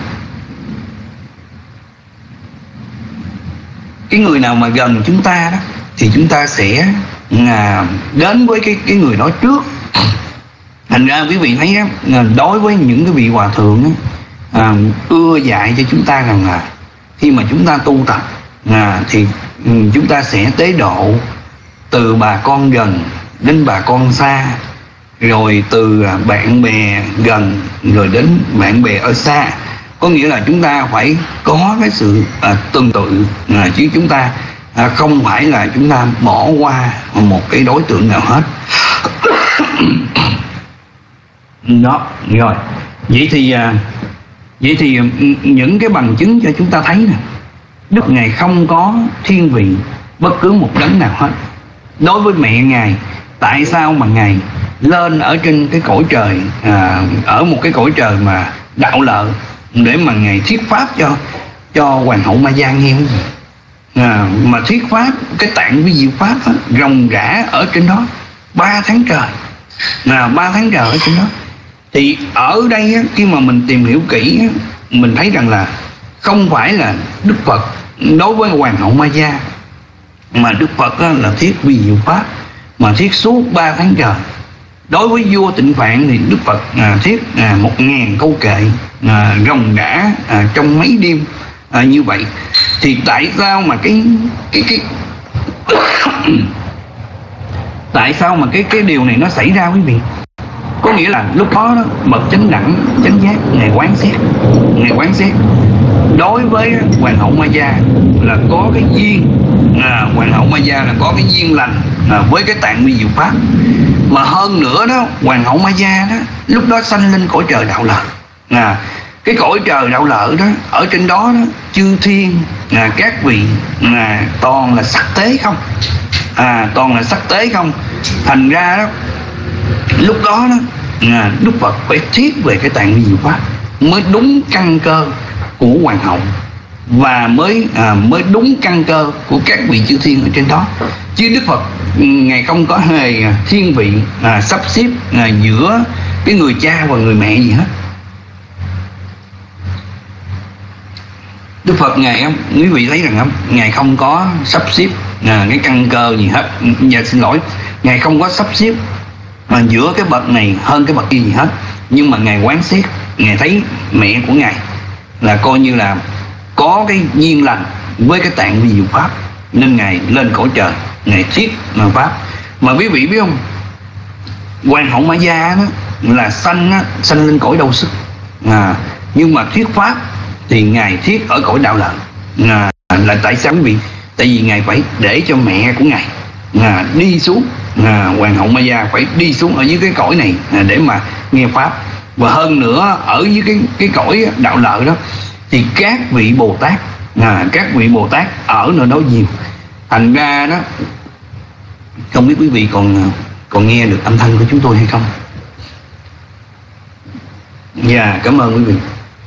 Cái người nào mà gần chúng ta đó thì chúng ta sẽ à, đến với cái cái người đó trước. Thành ra quý vị thấy á, đối với những cái vị hòa thượng á, à, ưa dạy cho chúng ta rằng là khi mà chúng ta tu tập à, thì um, chúng ta sẽ tế độ từ bà con gần đến bà con xa, rồi từ à, bạn bè gần rồi đến bạn bè ở xa. Có nghĩa là chúng ta phải có cái sự à, tương tự, à, chứ chúng ta à, không phải là chúng ta bỏ qua một cái đối tượng nào hết. Đó, rồi. Vậy thì à, vậy thì những cái bằng chứng cho chúng ta thấy nè, Đức Ngài không có thiên vị bất cứ một đấng nào hết. Đối với mẹ Ngài, tại sao mà Ngài lên ở trên cái cõi trời, à, ở một cái cõi trời mà đạo lợi, để mà Ngài thuyết pháp cho cho hoàng hậu Maya nghe cái gì? À, mà thuyết pháp cái tạng vi diệu pháp á, ròng rã ở trên đó ba tháng trời, là ba tháng trời ở trên đó. Thì ở đây á, khi mà mình tìm hiểu kỹ á, mình thấy rằng là không phải là Đức Phật đối với hoàng hậu Maya, mà Đức Phật á, là thuyết vi diệu pháp mà thuyết suốt ba tháng trời. Đối với vua Tịnh Phạn thì Đức Phật à, thuyết à, một ngàn câu kệ à, ròng rã à, trong mấy đêm à, như vậy. Thì tại sao mà cái cái cái tại sao mà cái cái điều này nó xảy ra quý vị? Có nghĩa là lúc đó, đó bậc chánh đẳng chánh giác ngài quán xét, ngài quán xét đối với hoàng hậu Maya là có cái duyên, à, hoàng hậu Maya là có cái duyên lành à, với cái tạng vi diệu pháp. Mà hơn nữa đó, hoàng hậu Maya đó lúc đó sanh lên cõi trời đạo lợi. À, cái cõi trời đạo lợi đó, ở trên đó, đó chư thiên, à, các vị à, toàn là sắc tế không, à, toàn là sắc tế không. Thành ra đó lúc đó đó à, Đức Phật phải thuyết về cái tạng vi diệu pháp mới đúng căn cơ của hoàng hậu, và mới à, mới đúng căn cơ của các vị chư thiên ở trên đó. Chứ Đức Phật ngài không có hề thiên vị à, sắp xếp à, giữa cái người cha và người mẹ gì hết. Đức Phật ngài không, quý vị thấy rằng không, ngài không có sắp xếp à, cái căn cơ gì hết. Dạ xin lỗi, ngài không có sắp xếp mà giữa cái bậc này hơn cái bậc kia gì hết. Nhưng mà ngài quán xét, ngài thấy mẹ của ngài là coi như là có cái duyên lành với cái tạng vi diệu pháp, nên ngài lên cõi trời, ngài thuyết pháp. Mà quý vị biết không, hoàng hậu Maya đó là sanh á, sanh lên cõi đau sức à, nhưng mà thuyết pháp thì ngài thuyết ở cõi đạo lợi. À, là tại sao quý vị? Tại vì ngài phải để cho mẹ của ngài à, đi xuống, à, hoàng hậu Maya phải đi xuống ở dưới cái cõi này à, để mà nghe pháp. Và hơn nữa ở dưới cái cái cõi đạo lợi đó thì các vị Bồ Tát, à, các vị Bồ Tát ở nơi đó nhiều. Thành ra đó, không biết quý vị còn còn nghe được âm thanh của chúng tôi hay không? Dạ, yeah, cảm ơn quý vị.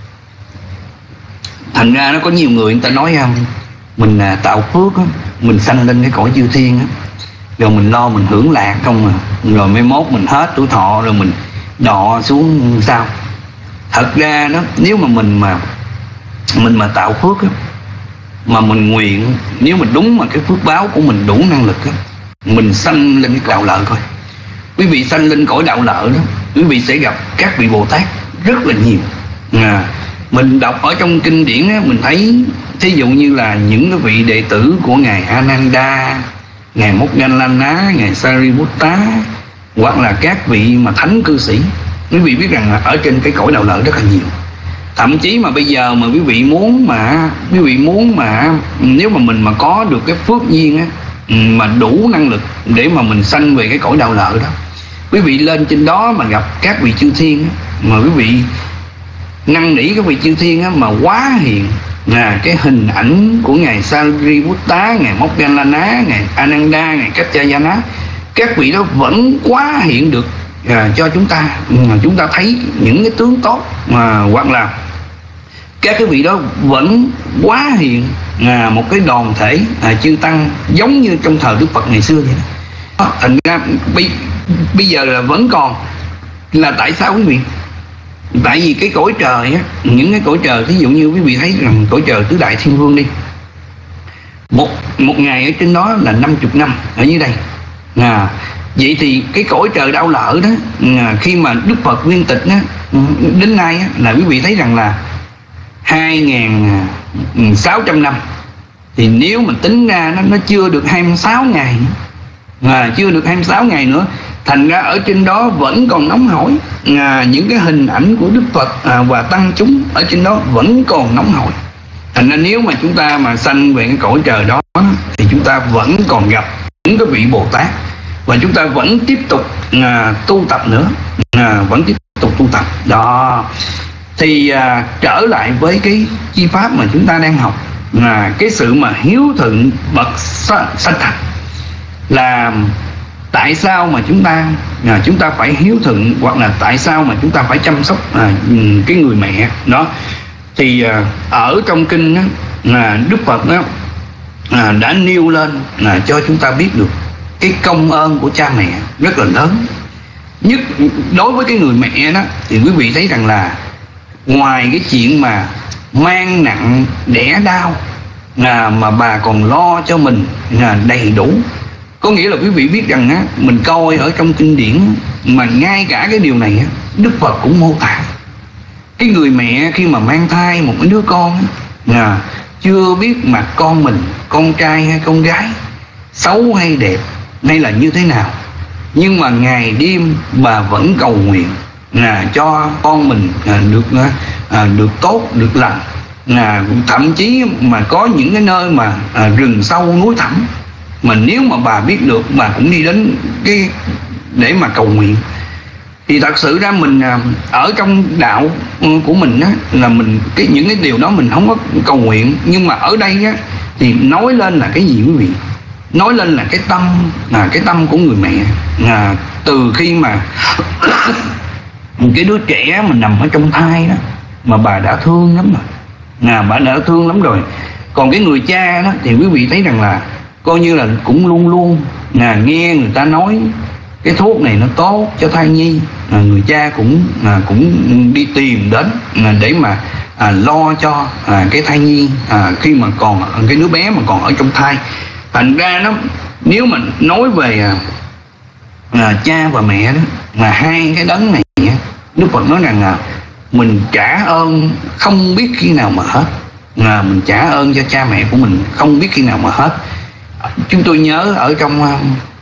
Thành ra nó có nhiều người người ta nói um, mình à, tạo phước á, mình sanh lên cái cõi chư thiên á, rồi mình lo mình hưởng lạc không à, rồi mấy mốt mình hết tuổi thọ rồi mình đọ xuống sao? Thật ra đó, nếu mà mình mà mình mà tạo phước á, mà mình nguyện, nếu mà đúng mà cái phước báo của mình đủ năng lực á, mình sanh lên cái đạo lợi coi. Quý vị sanh lên cõi đạo lợi đó, quý vị sẽ gặp các vị Bồ Tát rất là nhiều. À, mình đọc ở trong kinh điển á, mình thấy thí dụ như là những cái vị đệ tử của ngài Ananda, ngài Moggallana, ngài Sariputta, hoặc là các vị mà thánh cư sĩ, quý vị biết rằng là ở trên cái cõi đạo lợi rất là nhiều. Thậm chí mà bây giờ mà quý vị muốn mà quý vị muốn mà nếu mà mình mà có được cái phước duyên á, mà đủ năng lực để mà mình sanh về cái cõi đạo lợi đó, quý vị lên trên đó mà gặp các vị chư thiên á, mà quý vị năn nỉ các vị chư thiên á, mà quá hiện là cái hình ảnh của ngài Sariputta, ngài Moggallana, ngài Ananda, ngài Kaccayana, các vị đó vẫn quá hiện được à, cho chúng ta, mà chúng ta thấy những cái tướng tốt, mà hoặc là các cái vị đó vẫn quá hiện à, một cái đoàn thể à, chư tăng giống như trong thời Đức Phật ngày xưa vậy đó. Thành ra bây, bây giờ là vẫn còn. Là tại sao quý vị? Tại vì cái cõi trời á, những cái cõi trời, ví dụ như quý vị thấy rằng cõi trời tứ đại thiên vương đi, một một ngày ở trên đó là năm chục năm ở dưới đây. À, vậy thì cái cõi trời đạo lợi đó, à, khi mà Đức Phật viên tịch á, đến nay á, là quý vị thấy rằng là hai nghìn sáu trăm năm. Thì nếu mà tính ra nó, nó chưa được hai mươi sáu ngày, à, chưa được hai mươi sáu ngày nữa. Thành ra ở trên đó vẫn còn nóng hổi, à, những cái hình ảnh của Đức Phật à, và tăng chúng ở trên đó vẫn còn nóng hổi. Thành ra nếu mà chúng ta mà sanh về cái cõi trời đó thì chúng ta vẫn còn gặp những cái vị Bồ Tát, và chúng ta vẫn tiếp tục à, tu tập nữa, à, vẫn tiếp tục tu tập đó. Thì à, trở lại với cái chi pháp mà chúng ta đang học, là cái sự mà hiếu thuận bậc sanh thành. Là tại sao mà chúng ta à, chúng ta phải hiếu thuận, hoặc là tại sao mà chúng ta phải chăm sóc à, cái người mẹ đó. Thì à, ở trong kinh đó, là Đức Phật đó, à, đã nêu lên là cho chúng ta biết được cái công ơn của cha mẹ rất là lớn. Nhất đối với cái người mẹ đó, thì quý vị thấy rằng là ngoài cái chuyện mà mang nặng đẻ đau, à, mà bà còn lo cho mình à, đầy đủ. Có nghĩa là quý vị biết rằng á, mình coi ở trong kinh điển mà ngay cả cái điều này á, Đức Phật cũng mô tả. Cái người mẹ khi mà mang thai một cái đứa con á, à, chưa biết mặt con mình, con trai hay con gái, xấu hay đẹp hay là như thế nào, nhưng mà ngày đêm bà vẫn cầu nguyện là cho con mình à, được à, được tốt, được lành. À, thậm chí mà có những cái nơi mà à, rừng sâu núi thẳm, mà nếu mà bà biết được, bà cũng đi đến cái để mà cầu nguyện. Thì thật sự ra mình à, ở trong đạo của mình á, là mình cái những cái điều đó mình không có cầu nguyện, nhưng mà ở đây á, thì nói lên là cái gì quý vị? Nói lên là cái tâm, là cái tâm của người mẹ. À, từ khi mà cái đứa trẻ mình nằm ở trong thai đó, mà bà đã thương lắm rồi. À, bà đã thương lắm rồi. Còn cái người cha đó thì quý vị thấy rằng là coi như là cũng luôn luôn à, nghe người ta nói cái thuốc này nó tốt cho thai nhi. À, người cha cũng à, cũng đi tìm đến à, để mà à, lo cho à, cái thai nhi à, khi mà còn cái đứa bé mà còn ở trong thai. Thành ra nó nếu mà nói về à, à, cha và mẹ đó, là hai cái đấng này, Đức Phật nói rằng là mình trả ơn không biết khi nào mà hết. Là mình trả ơn cho cha mẹ của mình không biết khi nào mà hết. Chúng tôi nhớ ở trong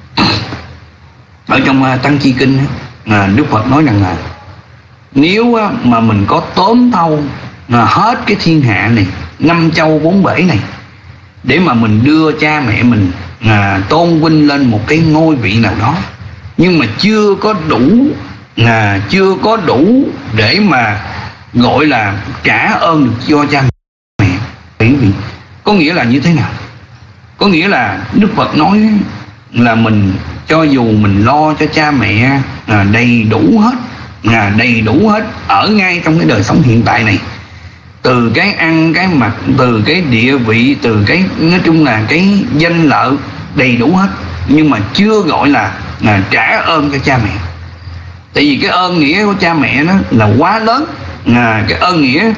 ở trong Tăng Chi Kinh, là Đức Phật nói rằng là nếu mà mình có tóm thâu là hết cái thiên hạ này, năm châu bốn bể này, để mà mình đưa cha mẹ mình à, tôn vinh lên một cái ngôi vị nào đó, nhưng mà chưa có đủ là chưa có đủ để mà gọi là trả ơn được cho cha mẹ. Quý vị, có nghĩa là như thế nào? Có nghĩa là Đức Phật nói là mình cho dù mình lo cho cha mẹ à, đầy đủ hết, à, đầy đủ hết ở ngay trong cái đời sống hiện tại này, từ cái ăn cái mặc, từ cái địa vị, từ cái nói chung là cái danh lợi đầy đủ hết, nhưng mà chưa gọi là, là trả ơn cho cha mẹ. Tại vì cái ơn nghĩa của cha mẹ nó là quá lớn. À, cái ơn nghĩa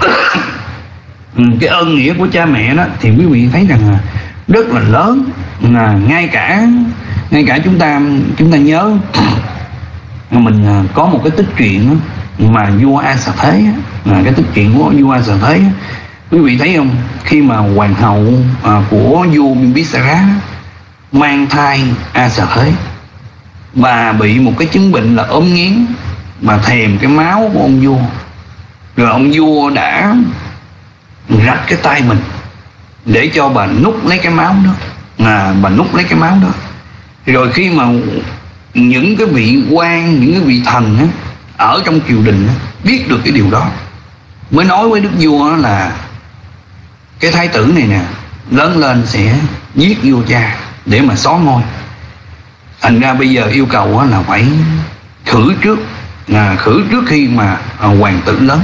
cái ơn nghĩa của cha mẹ đó thì quý vị thấy rằng là rất là lớn. À, ngay cả ngay cả chúng ta chúng ta nhớ mình có một cái tích truyện đó, mà vua A Xà Thế, là cái tích truyện của vua A Xà Thế. Quý vị thấy không, khi mà hoàng hậu à, của vua Bimbisara mang thai A Xà Thế, bà bị một cái chứng bệnh là ốm nghén, bà thèm cái máu của ông vua. Rồi ông vua đã rạch cái tay mình để cho bà nút lấy cái máu đó. À, bà nút lấy cái máu đó. Rồi khi mà những cái vị quan, những cái vị thần á, ở trong triều đình á, biết được cái điều đó, mới nói với đức vua là cái thái tử này nè, lớn lên sẽ giết vua cha để mà xóa ngôi. Thành ra bây giờ yêu cầu là phải khử trước, là khử trước khi mà hoàng tử lớn.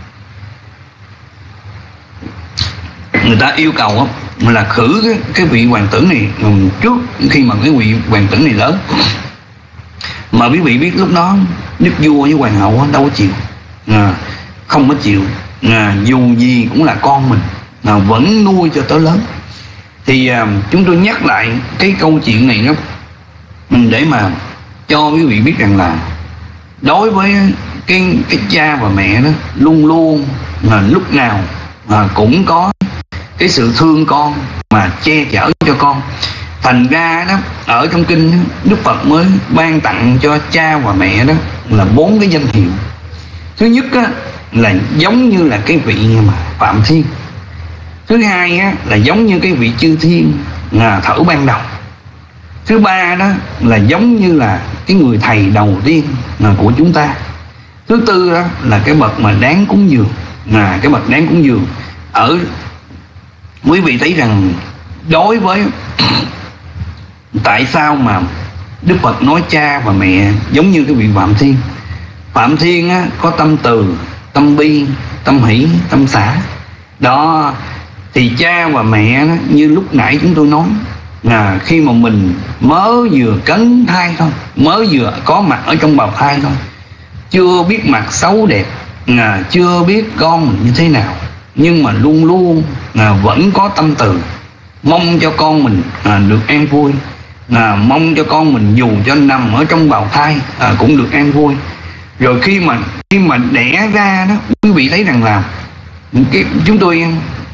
Người ta yêu cầu là khử cái, cái vị hoàng tử này trước khi mà cái vị hoàng tử này lớn. Mà quý vị biết lúc đó đức vua với hoàng hậu đâu có chịu, à, không có chịu, à, dù gì cũng là con mình, à, vẫn nuôi cho tới lớn. Thì à, chúng tôi nhắc lại cái câu chuyện này đó để mà cho quý vị biết rằng là đối với cái cái cha và mẹ đó, luôn luôn là lúc nào à, cũng có cái sự thương con mà che chở cho con. Thành ra đó, ở trong kinh đó, Đức Phật mới ban tặng cho cha và mẹ đó là bốn cái danh hiệu. Thứ nhất á, là giống như là cái vị mà Phạm Thiên. Thứ hai á, là giống như cái vị Chư Thiên là thở ban đầu. Thứ ba đó là giống như là cái người thầy đầu tiên là của chúng ta. Thứ tư đó là cái bậc mà đáng cúng dường, là cái bậc đáng cúng dường. Ở quý vị thấy rằng đối với tại sao mà Đức Phật nói cha và mẹ giống như cái vị Phạm Thiên. Phạm Thiên á, có tâm từ, tâm bi, tâm hỷ, tâm xả. Đó, thì cha và mẹ đó, như lúc nãy chúng tôi nói, là khi mà mình mới vừa cấn thai thôi, mới vừa có mặt ở trong bào thai thôi, chưa biết mặt xấu đẹp, là chưa biết con mình như thế nào, nhưng mà luôn luôn là vẫn có tâm từ, mong cho con mình à, được an vui, à, mong cho con mình dù cho nằm ở trong bào thai à, cũng được an vui. Rồi khi mà khi mà đẻ ra đó, quý vị thấy rằng là cái chúng tôi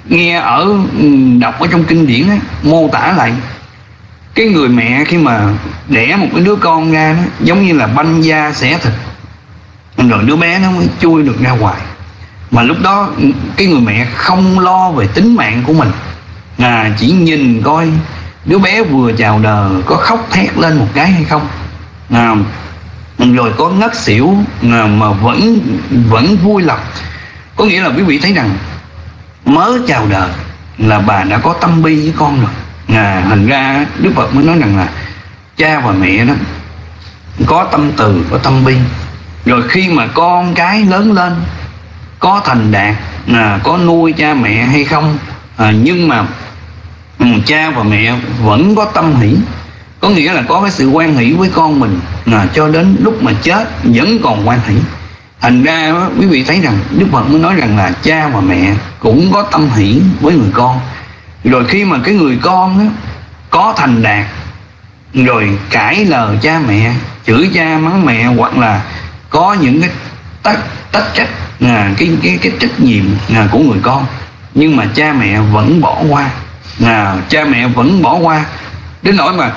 nghe ở đọc ở trong kinh điển ấy, mô tả lại cái người mẹ khi mà đẻ một cái đứa con ra đó, giống như là banh da xẻ thịt, rồi đứa bé nó mới chui được ra ngoài. Mà lúc đó cái người mẹ không lo về tính mạng của mình, à, chỉ nhìn coi đứa bé vừa chào đời có khóc thét lên một cái hay không, à, rồi có ngất xỉu à, mà vẫn vẫn vui lòng. Có nghĩa là quý vị thấy rằng mới chào đời là bà đã có tâm bi với con rồi. À, thành ra Đức Phật mới nói rằng là cha và mẹ đó có tâm từ, có tâm bi. Rồi khi mà con cái lớn lên có thành đạt, à, có nuôi cha mẹ hay không, à, nhưng mà ừ, cha và mẹ vẫn có tâm hỷ, có nghĩa là có cái sự hoan hỷ với con mình, à, cho đến lúc mà chết vẫn còn hoan hỷ. Thành ra quý vị thấy rằng Đức Phật mới nói rằng là cha và mẹ cũng có tâm hỷ với người con. Rồi khi mà cái người con đó có thành đạt, rồi cãi lời cha mẹ, chửi cha mắng mẹ, hoặc là có những cái tắc tắc trách, à, cái cái cái trách nhiệm à, của người con, nhưng mà cha mẹ vẫn bỏ qua, à, cha mẹ vẫn bỏ qua đến nỗi mà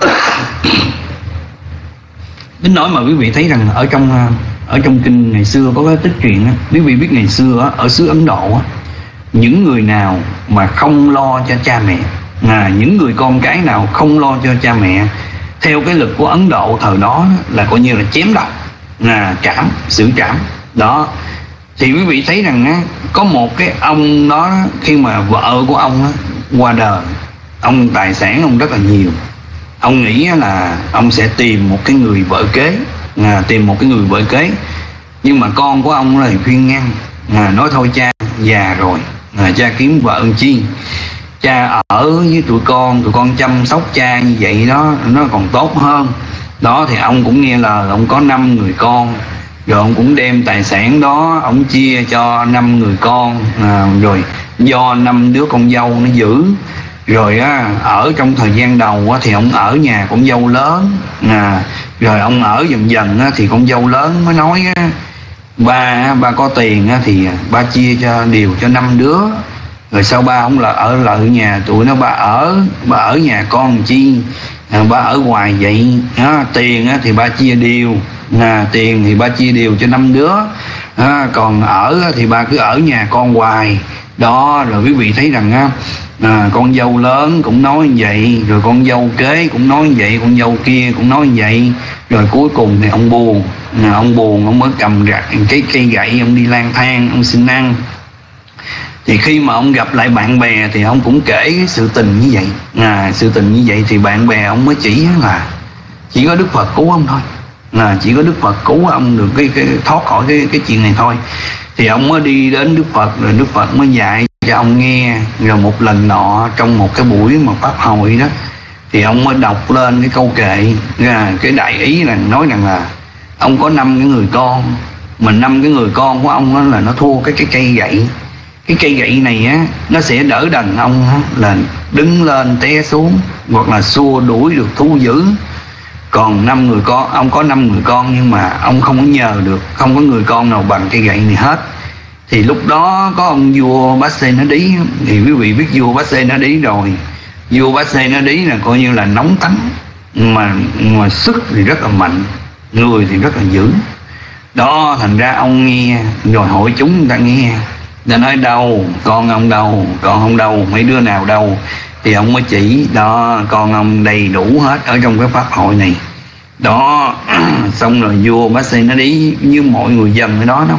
đến nỗi mà quý vị thấy rằng ở trong ở trong kinh ngày xưa có cái tích truyện á, quý vị biết ngày xưa á, ở xứ Ấn Độ á, những người nào mà không lo cho cha mẹ, à, những người con cái nào không lo cho cha mẹ, theo cái lực của Ấn Độ thời đó là coi như là chém đầu, à, trảm, xử trảm đó. Thì quý vị thấy rằng á, có một cái ông đó khi mà vợ của ông á, qua đời, ông tài sản ông rất là nhiều, ông nghĩ là ông sẽ tìm một cái người vợ kế, à, tìm một cái người vợ kế, nhưng mà con của ông là khuyên ngăn, à, nói thôi cha già rồi, à, cha kiếm vợ làm chi, cha ở với tụi con, tụi con chăm sóc cha như vậy đó nó còn tốt hơn đó. Thì ông cũng nghe lời, ông có năm người con, rồi ông cũng đem tài sản đó ông chia cho năm người con, à, rồi do năm đứa con dâu nó giữ. Rồi á, ở trong thời gian đầu á, thì ông ở nhà con dâu lớn, à, rồi ông ở dần dần á, thì con dâu lớn mới nói á, ba ba có tiền á, thì ba chia cho đều cho năm đứa. Rồi sau ba ông là ở lại nhà tụi nó, ba ở ba ở nhà con chi, à, ba ở ngoài vậy á, tiền á, thì ba chia đều, à, tiền thì ba chia đều cho năm đứa, à, còn ở thì ba cứ ở nhà con hoài đó. Rồi quý vị thấy rằng á, à, con dâu lớn cũng nói như vậy, rồi con dâu kế cũng nói như vậy, con dâu kia cũng nói như vậy. Rồi cuối cùng thì ông buồn, à, ông buồn ông mới cầm rạc cái cây gậy, ông đi lang thang, ông xin ăn. Thì khi mà ông gặp lại bạn bè thì ông cũng kể cái sự tình như vậy, à, sự tình như vậy thì bạn bè ông mới chỉ là chỉ có Đức Phật cứu ông thôi, là chỉ có Đức Phật cứu ông được cái, cái thoát khỏi cái cái chuyện này thôi. Thì ông mới đi đến Đức Phật, rồi Đức Phật mới dạy cho ông nghe. Rồi một lần nọ trong một cái buổi mà pháp hội đó, thì ông mới đọc lên cái câu kệ, cái đại ý là nói rằng là ông có năm cái người con, mà năm cái người con của ông đó là nó thua cái cái cây gậy. Cái cây gậy này á, nó sẽ đỡ đần ông á, là đứng lên té xuống, hoặc là xua đuổi được thú dữ. Còn năm người con, ông có năm người con, nhưng mà ông không có nhờ được, không có người con nào bằng cây gậy này hết. Thì lúc đó có ông vua Bát Xê Nó Đí, thì quý vị biết vua Bát Xê Nó Đí rồi. Vua Bát Xê Nó Đí là coi như là nóng tánh, mà mà sức thì rất là mạnh, người thì rất là dữ đó. Thành ra ông nghe, rồi hội chúng người ta nghe, ta nói đâu, con ông đâu, con ông đâu, mấy đứa nào đâu, thì ông mới chỉ đó, con ông đầy đủ hết ở trong cái pháp hội này đó. Xong rồi vua Bát Xê Nó Đí như mọi người dân ở đó đó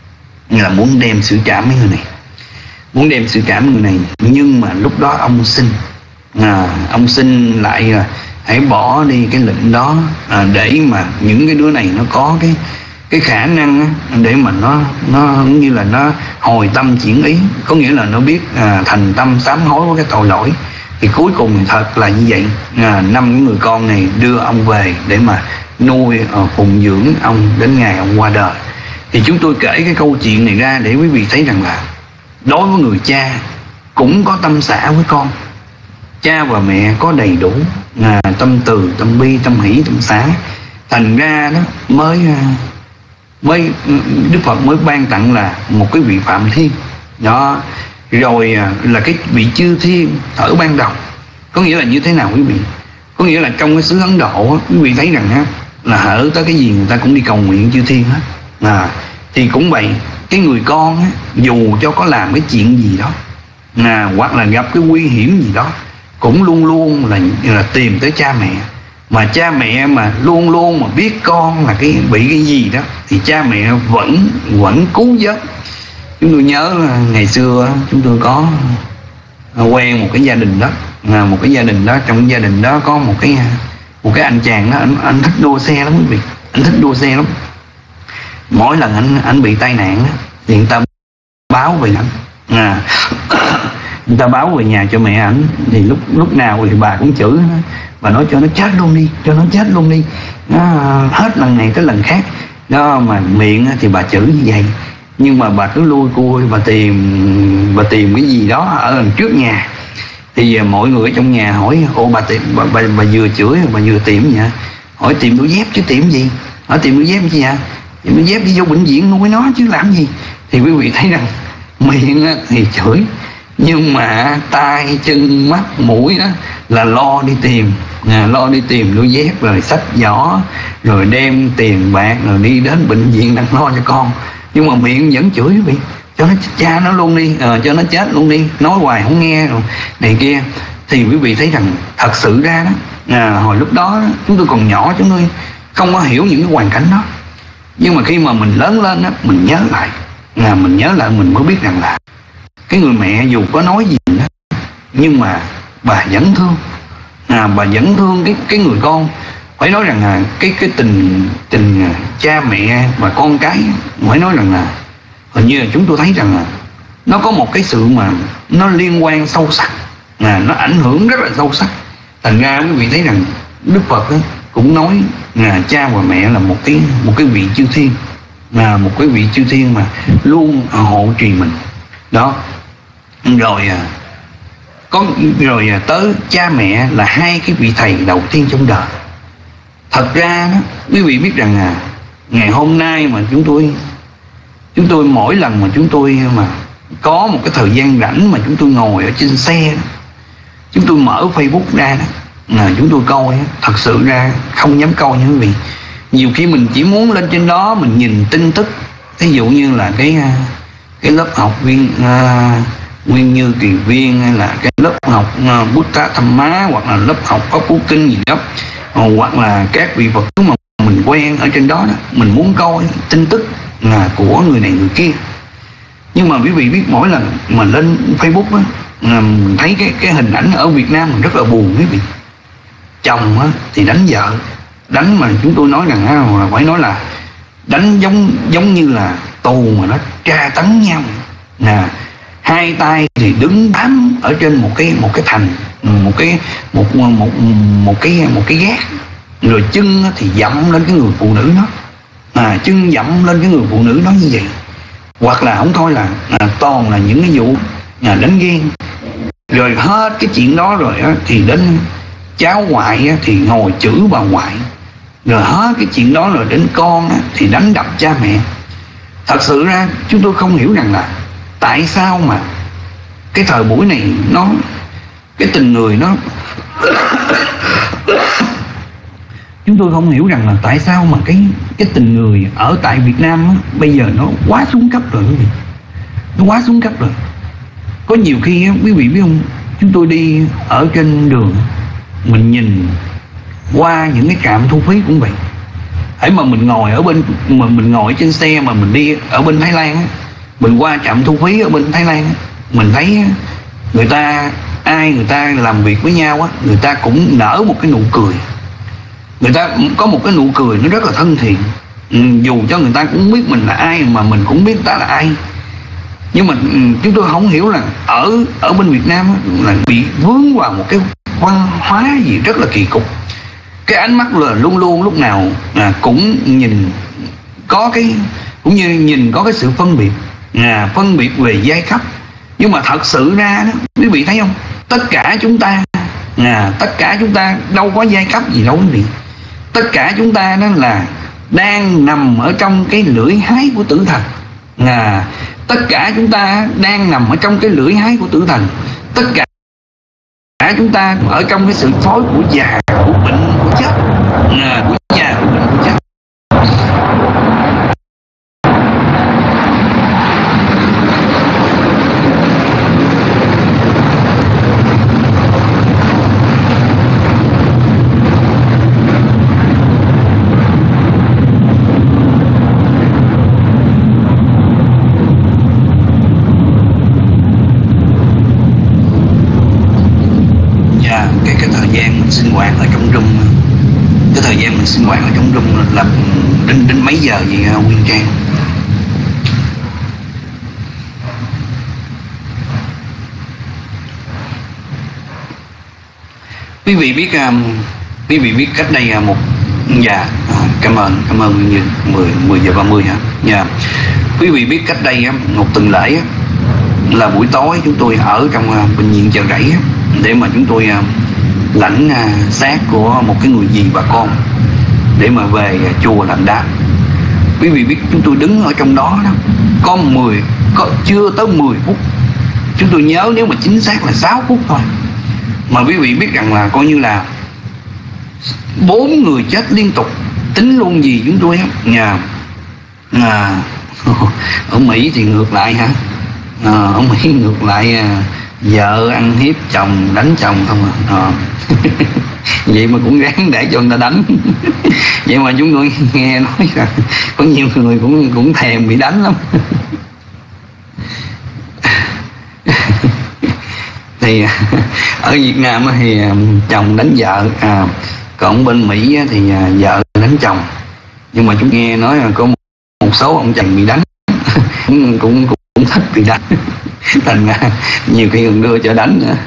là muốn đem xử trảm mấy người này, muốn đem xử trảm người này. Nhưng mà lúc đó ông xin, à, ông xin lại là hãy bỏ đi cái lệnh đó, à, để mà những cái đứa này nó có cái cái khả năng á, để mà nó nó như là nó hồi tâm chuyển ý, có nghĩa là nó biết à, thành tâm sám hối với cái tội lỗi. Thì cuối cùng thì thật là như vậy, à, năm cái người con này đưa ông về để mà nuôi à, phụng dưỡng ông đến ngày ông qua đời. Thì chúng tôi kể cái câu chuyện này ra để quý vị thấy rằng là đối với người cha cũng có tâm xả với con, cha và mẹ có đầy đủ à, tâm từ, tâm bi, tâm hỷ, tâm xả. Thành ra đó mới mới Đức Phật mới ban tặng là một cái vị Phạm Thiên đó. rồi là cái vị chư thiên ở ban đầu. Có nghĩa là như thế nào quý vị? Có nghĩa là trong cái xứ Ấn Độ quý vị thấy rằng á, là ở tới cái gì người ta cũng đi cầu nguyện chư thiên hết. À, thì cũng vậy, cái người con á, dù cho có làm cái chuyện gì đó, à, hoặc là gặp cái nguy hiểm gì đó, cũng luôn luôn là, là tìm tới cha mẹ. Mà cha mẹ mà luôn luôn mà biết con là cái bị cái gì đó thì cha mẹ vẫn vẫn cứu vớt. Chúng tôi nhớ là ngày xưa chúng tôi có quen một cái gia đình đó, à, một cái gia đình đó, trong cái gia đình đó có một cái một cái anh chàng đó, anh, anh thích đua xe lắm quý vị, anh thích đua xe lắm. Mỗi lần anh anh bị tai nạn đó, thì người ta báo về anh, à, người ta báo về nhà cho mẹ ảnh, thì lúc lúc nào thì bà cũng chửi nó, bà nói cho nó chết luôn đi, cho nó chết luôn đi, nó hết lần này tới lần khác đó. Mà miệng thì bà chửi như vậy, nhưng mà bà cứ lui cui, bà tìm bà tìm cái gì đó ở đằng trước nhà. Thì mọi người ở trong nhà hỏi: ồ bà tìm bà, bà, bà vừa chửi bà vừa tìm vậy? Hỏi tìm đôi dép chứ tìm gì? Hỏi tìm đôi dép chứ vậy? Tìm đôi dép đi vô bệnh viện nuôi nó chứ làm gì? Thì quý vị thấy rằng miệng thì chửi, nhưng mà tay chân mắt mũi đó là lo đi tìm, à, lo đi tìm đôi dép, rồi xách giỏ, rồi đem tiền bạc, rồi đi đến bệnh viện đang lo cho con. Nhưng mà miệng vẫn chửi quý vị: cho nó cha nó luôn đi, à, cho nó chết luôn đi, nói hoài không nghe rồi này kia. Thì quý vị thấy rằng thật sự ra đó, à, hồi lúc đó chúng tôi còn nhỏ, chúng tôi không có hiểu những cái hoàn cảnh đó. Nhưng mà khi mà mình lớn lên đó, mình nhớ lại, à, mình nhớ lại mình mới biết rằng là cái người mẹ dù có nói gì đó, nhưng mà bà vẫn thương, à, bà vẫn thương cái cái người con. Phải nói rằng là cái cái tình tình cha mẹ và con cái, phải nói rằng là hình như là chúng tôi thấy rằng là nó có một cái sự mà nó liên quan sâu sắc, à, nó ảnh hưởng rất là sâu sắc. Thành ra quý vị thấy rằng Đức Phật ấy, cũng nói là cha và mẹ là một cái một cái vị chư thiên, là một cái vị chư thiên mà luôn hộ trì mình đó. Rồi à, có rồi à, tới cha mẹ là hai cái vị thầy đầu tiên trong đời. Thật ra đó, quý vị biết rằng à, ngày hôm nay mà chúng tôi chúng tôi mỗi lần mà chúng tôi mà có một cái thời gian rảnh mà chúng tôi ngồi ở trên xe đó, chúng tôi mở Facebook ra đó, là chúng tôi coi đó, thật sự ra không dám coi nha quý vị. Nhiều khi mình chỉ muốn lên trên đó mình nhìn tin tức, ví dụ như là cái cái lớp học viên uh, Nguyên Như Kỳ Viên, hay là cái lớp học uh, Buddha Tham Má, hoặc là lớp học Pháp Phú Kinh gì đó, hoặc là các vị Phật mà mình quen ở trên đó, đó mình muốn coi tin tức là của người này người kia. Nhưng mà quý vị biết mỗi lần mà lên Facebook á, mình thấy cái cái hình ảnh ở Việt Nam mình rất là buồn quý vị. Chồng á, thì đánh vợ, đánh mà chúng tôi nói rằng á, là phải nói là đánh giống giống như là tù mà nó tra tấn nhau. À, hai tay thì đứng bám ở trên một cái một cái thành, một cái một một một, một cái một cái gác, rồi chân thì dậm lên cái người phụ nữ đó, à, chân dậm lên cái người phụ nữ đó như vậy. Hoặc là không thôi là à, toàn là những cái vụ à, đánh ghen. Rồi hết cái chuyện đó rồi á, thì đến cháu ngoại á, thì ngồi chửi bà ngoại. Rồi hết cái chuyện đó rồi đến con á, thì đánh đập cha mẹ. Thật sự ra chúng tôi không hiểu rằng là tại sao mà cái thời buổi này nó cái tình người nó chúng tôi không hiểu rằng là tại sao mà cái cái tình người ở tại Việt Nam á, bây giờ nó quá xuống cấp rồi quý vị. Nó quá xuống cấp rồi. Có nhiều khi á, quý vị biết không, chúng tôi đi ở trên đường, mình nhìn qua những cái trạm thu phí cũng vậy. Hãy mà mình ngồi ở bên mà mình ngồi trên xe mà mình đi ở bên Thái Lan á, mình qua trạm thu phí ở bên Thái Lan á, mình thấy người ta ai người ta làm việc với nhau á, người ta cũng nở một cái nụ cười. Người ta có một cái nụ cười nó rất là thân thiện. Ừ, dù cho người ta cũng biết mình là ai, mà mình cũng biết ta là ai. Nhưng mà chúng tôi không hiểu là ở ở bên Việt Nam á, là bị vướng vào một cái văn hóa gì rất là kỳ cục. Cái ánh mắt là luôn luôn lúc nào à, cũng nhìn có cái cũng như nhìn có cái sự phân biệt, à, phân biệt về giai cấp. Nhưng mà thật sự ra đó, quý vị thấy không, tất cả chúng ta à, tất cả chúng ta đâu có giai cấp gì đâu quý vị. Tất cả chúng ta đó là đang nằm ở trong cái lưỡi hái của tử thần, à, tất cả chúng ta đang nằm ở trong cái lưỡi hái của tử thần. Tất cả cả chúng ta ở trong cái sự phối của già, của bệnh, của chết, à, của già, của bệnh, của chết. Sinh hoạt ở trong room, cái thời gian mình sinh hoạt ở trong room là đến đến mấy giờ vậy Nguyên Trang? Quý vị biết um, quý vị biết cách đây uh, một dạ uh, cảm ơn cảm ơn Nguyên Như mười mười giờ ba mươi hả? Dạ. Quý vị biết cách đây uh, một tuần lễ uh, là buổi tối chúng tôi ở trong uh, bệnh viện Chợ Rẫy uh, để mà chúng tôi uh, lãnh uh, xác của một cái người dì bà con để mà về uh, chùa làm đáp. Quý vị biết chúng tôi đứng ở trong đó đó có mười có chưa tới mười phút. Chúng tôi nhớ nếu mà chính xác là sáu phút thôi. Mà quý vị biết rằng là coi như là bốn người chết liên tục. Tính luôn gì chúng tôi á nhà à, ở Mỹ thì ngược lại hả? À, ở Mỹ ngược lại à, vợ ăn hiếp chồng, đánh chồng không à, à. Vậy mà cũng ráng để cho người ta đánh. Vậy mà chúng tôi nghe nói là có nhiều người cũng cũng thèm bị đánh lắm. Thì ở Việt Nam thì chồng đánh vợ, à, còn bên Mỹ thì vợ đánh chồng. Nhưng mà chúng nghe nói là có một, một số ông chồng bị đánh cũng, cũng cũng thích bị đánh. Thành ra nhiều khi còn đưa cho đánh nữa.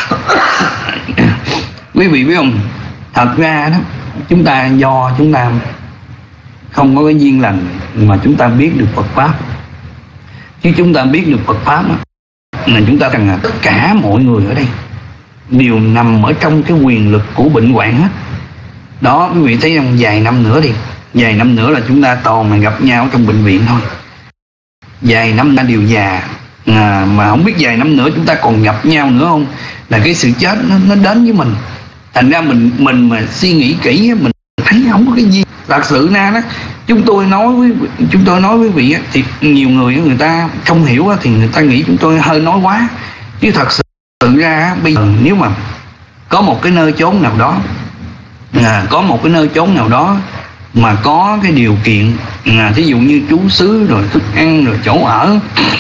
Quý vị biết không, thật ra đó chúng ta do chúng ta không có cái duyên lành mà chúng ta biết được Phật pháp. Chứ chúng ta biết được Phật pháp đó, là chúng ta rằng là tất cả mọi người ở đây đều nằm ở trong cái quyền lực của bệnh hoạn hết. Đó, quý vị thấy không, vài năm nữa đi, vài năm nữa là chúng ta toàn là gặp nhau trong bệnh viện thôi. Vài năm ta đều già, à, mà không biết vài năm nữa chúng ta còn gặp nhau nữa không, là cái sự chết nó, nó đến với mình. Thành ra mình mình mà suy nghĩ kỹ mình thấy không có cái gì. Thật sự ra đó, chúng tôi nói với chúng tôi nói với vị thì nhiều người người ta không hiểu thì người ta nghĩ chúng tôi hơi nói quá. Chứ thật sự ra bây giờ nếu mà có một cái nơi chốn nào đó, à, có một cái nơi chốn nào đó mà có cái điều kiện, à, thí dụ như trú xứ rồi thức ăn rồi chỗ ở,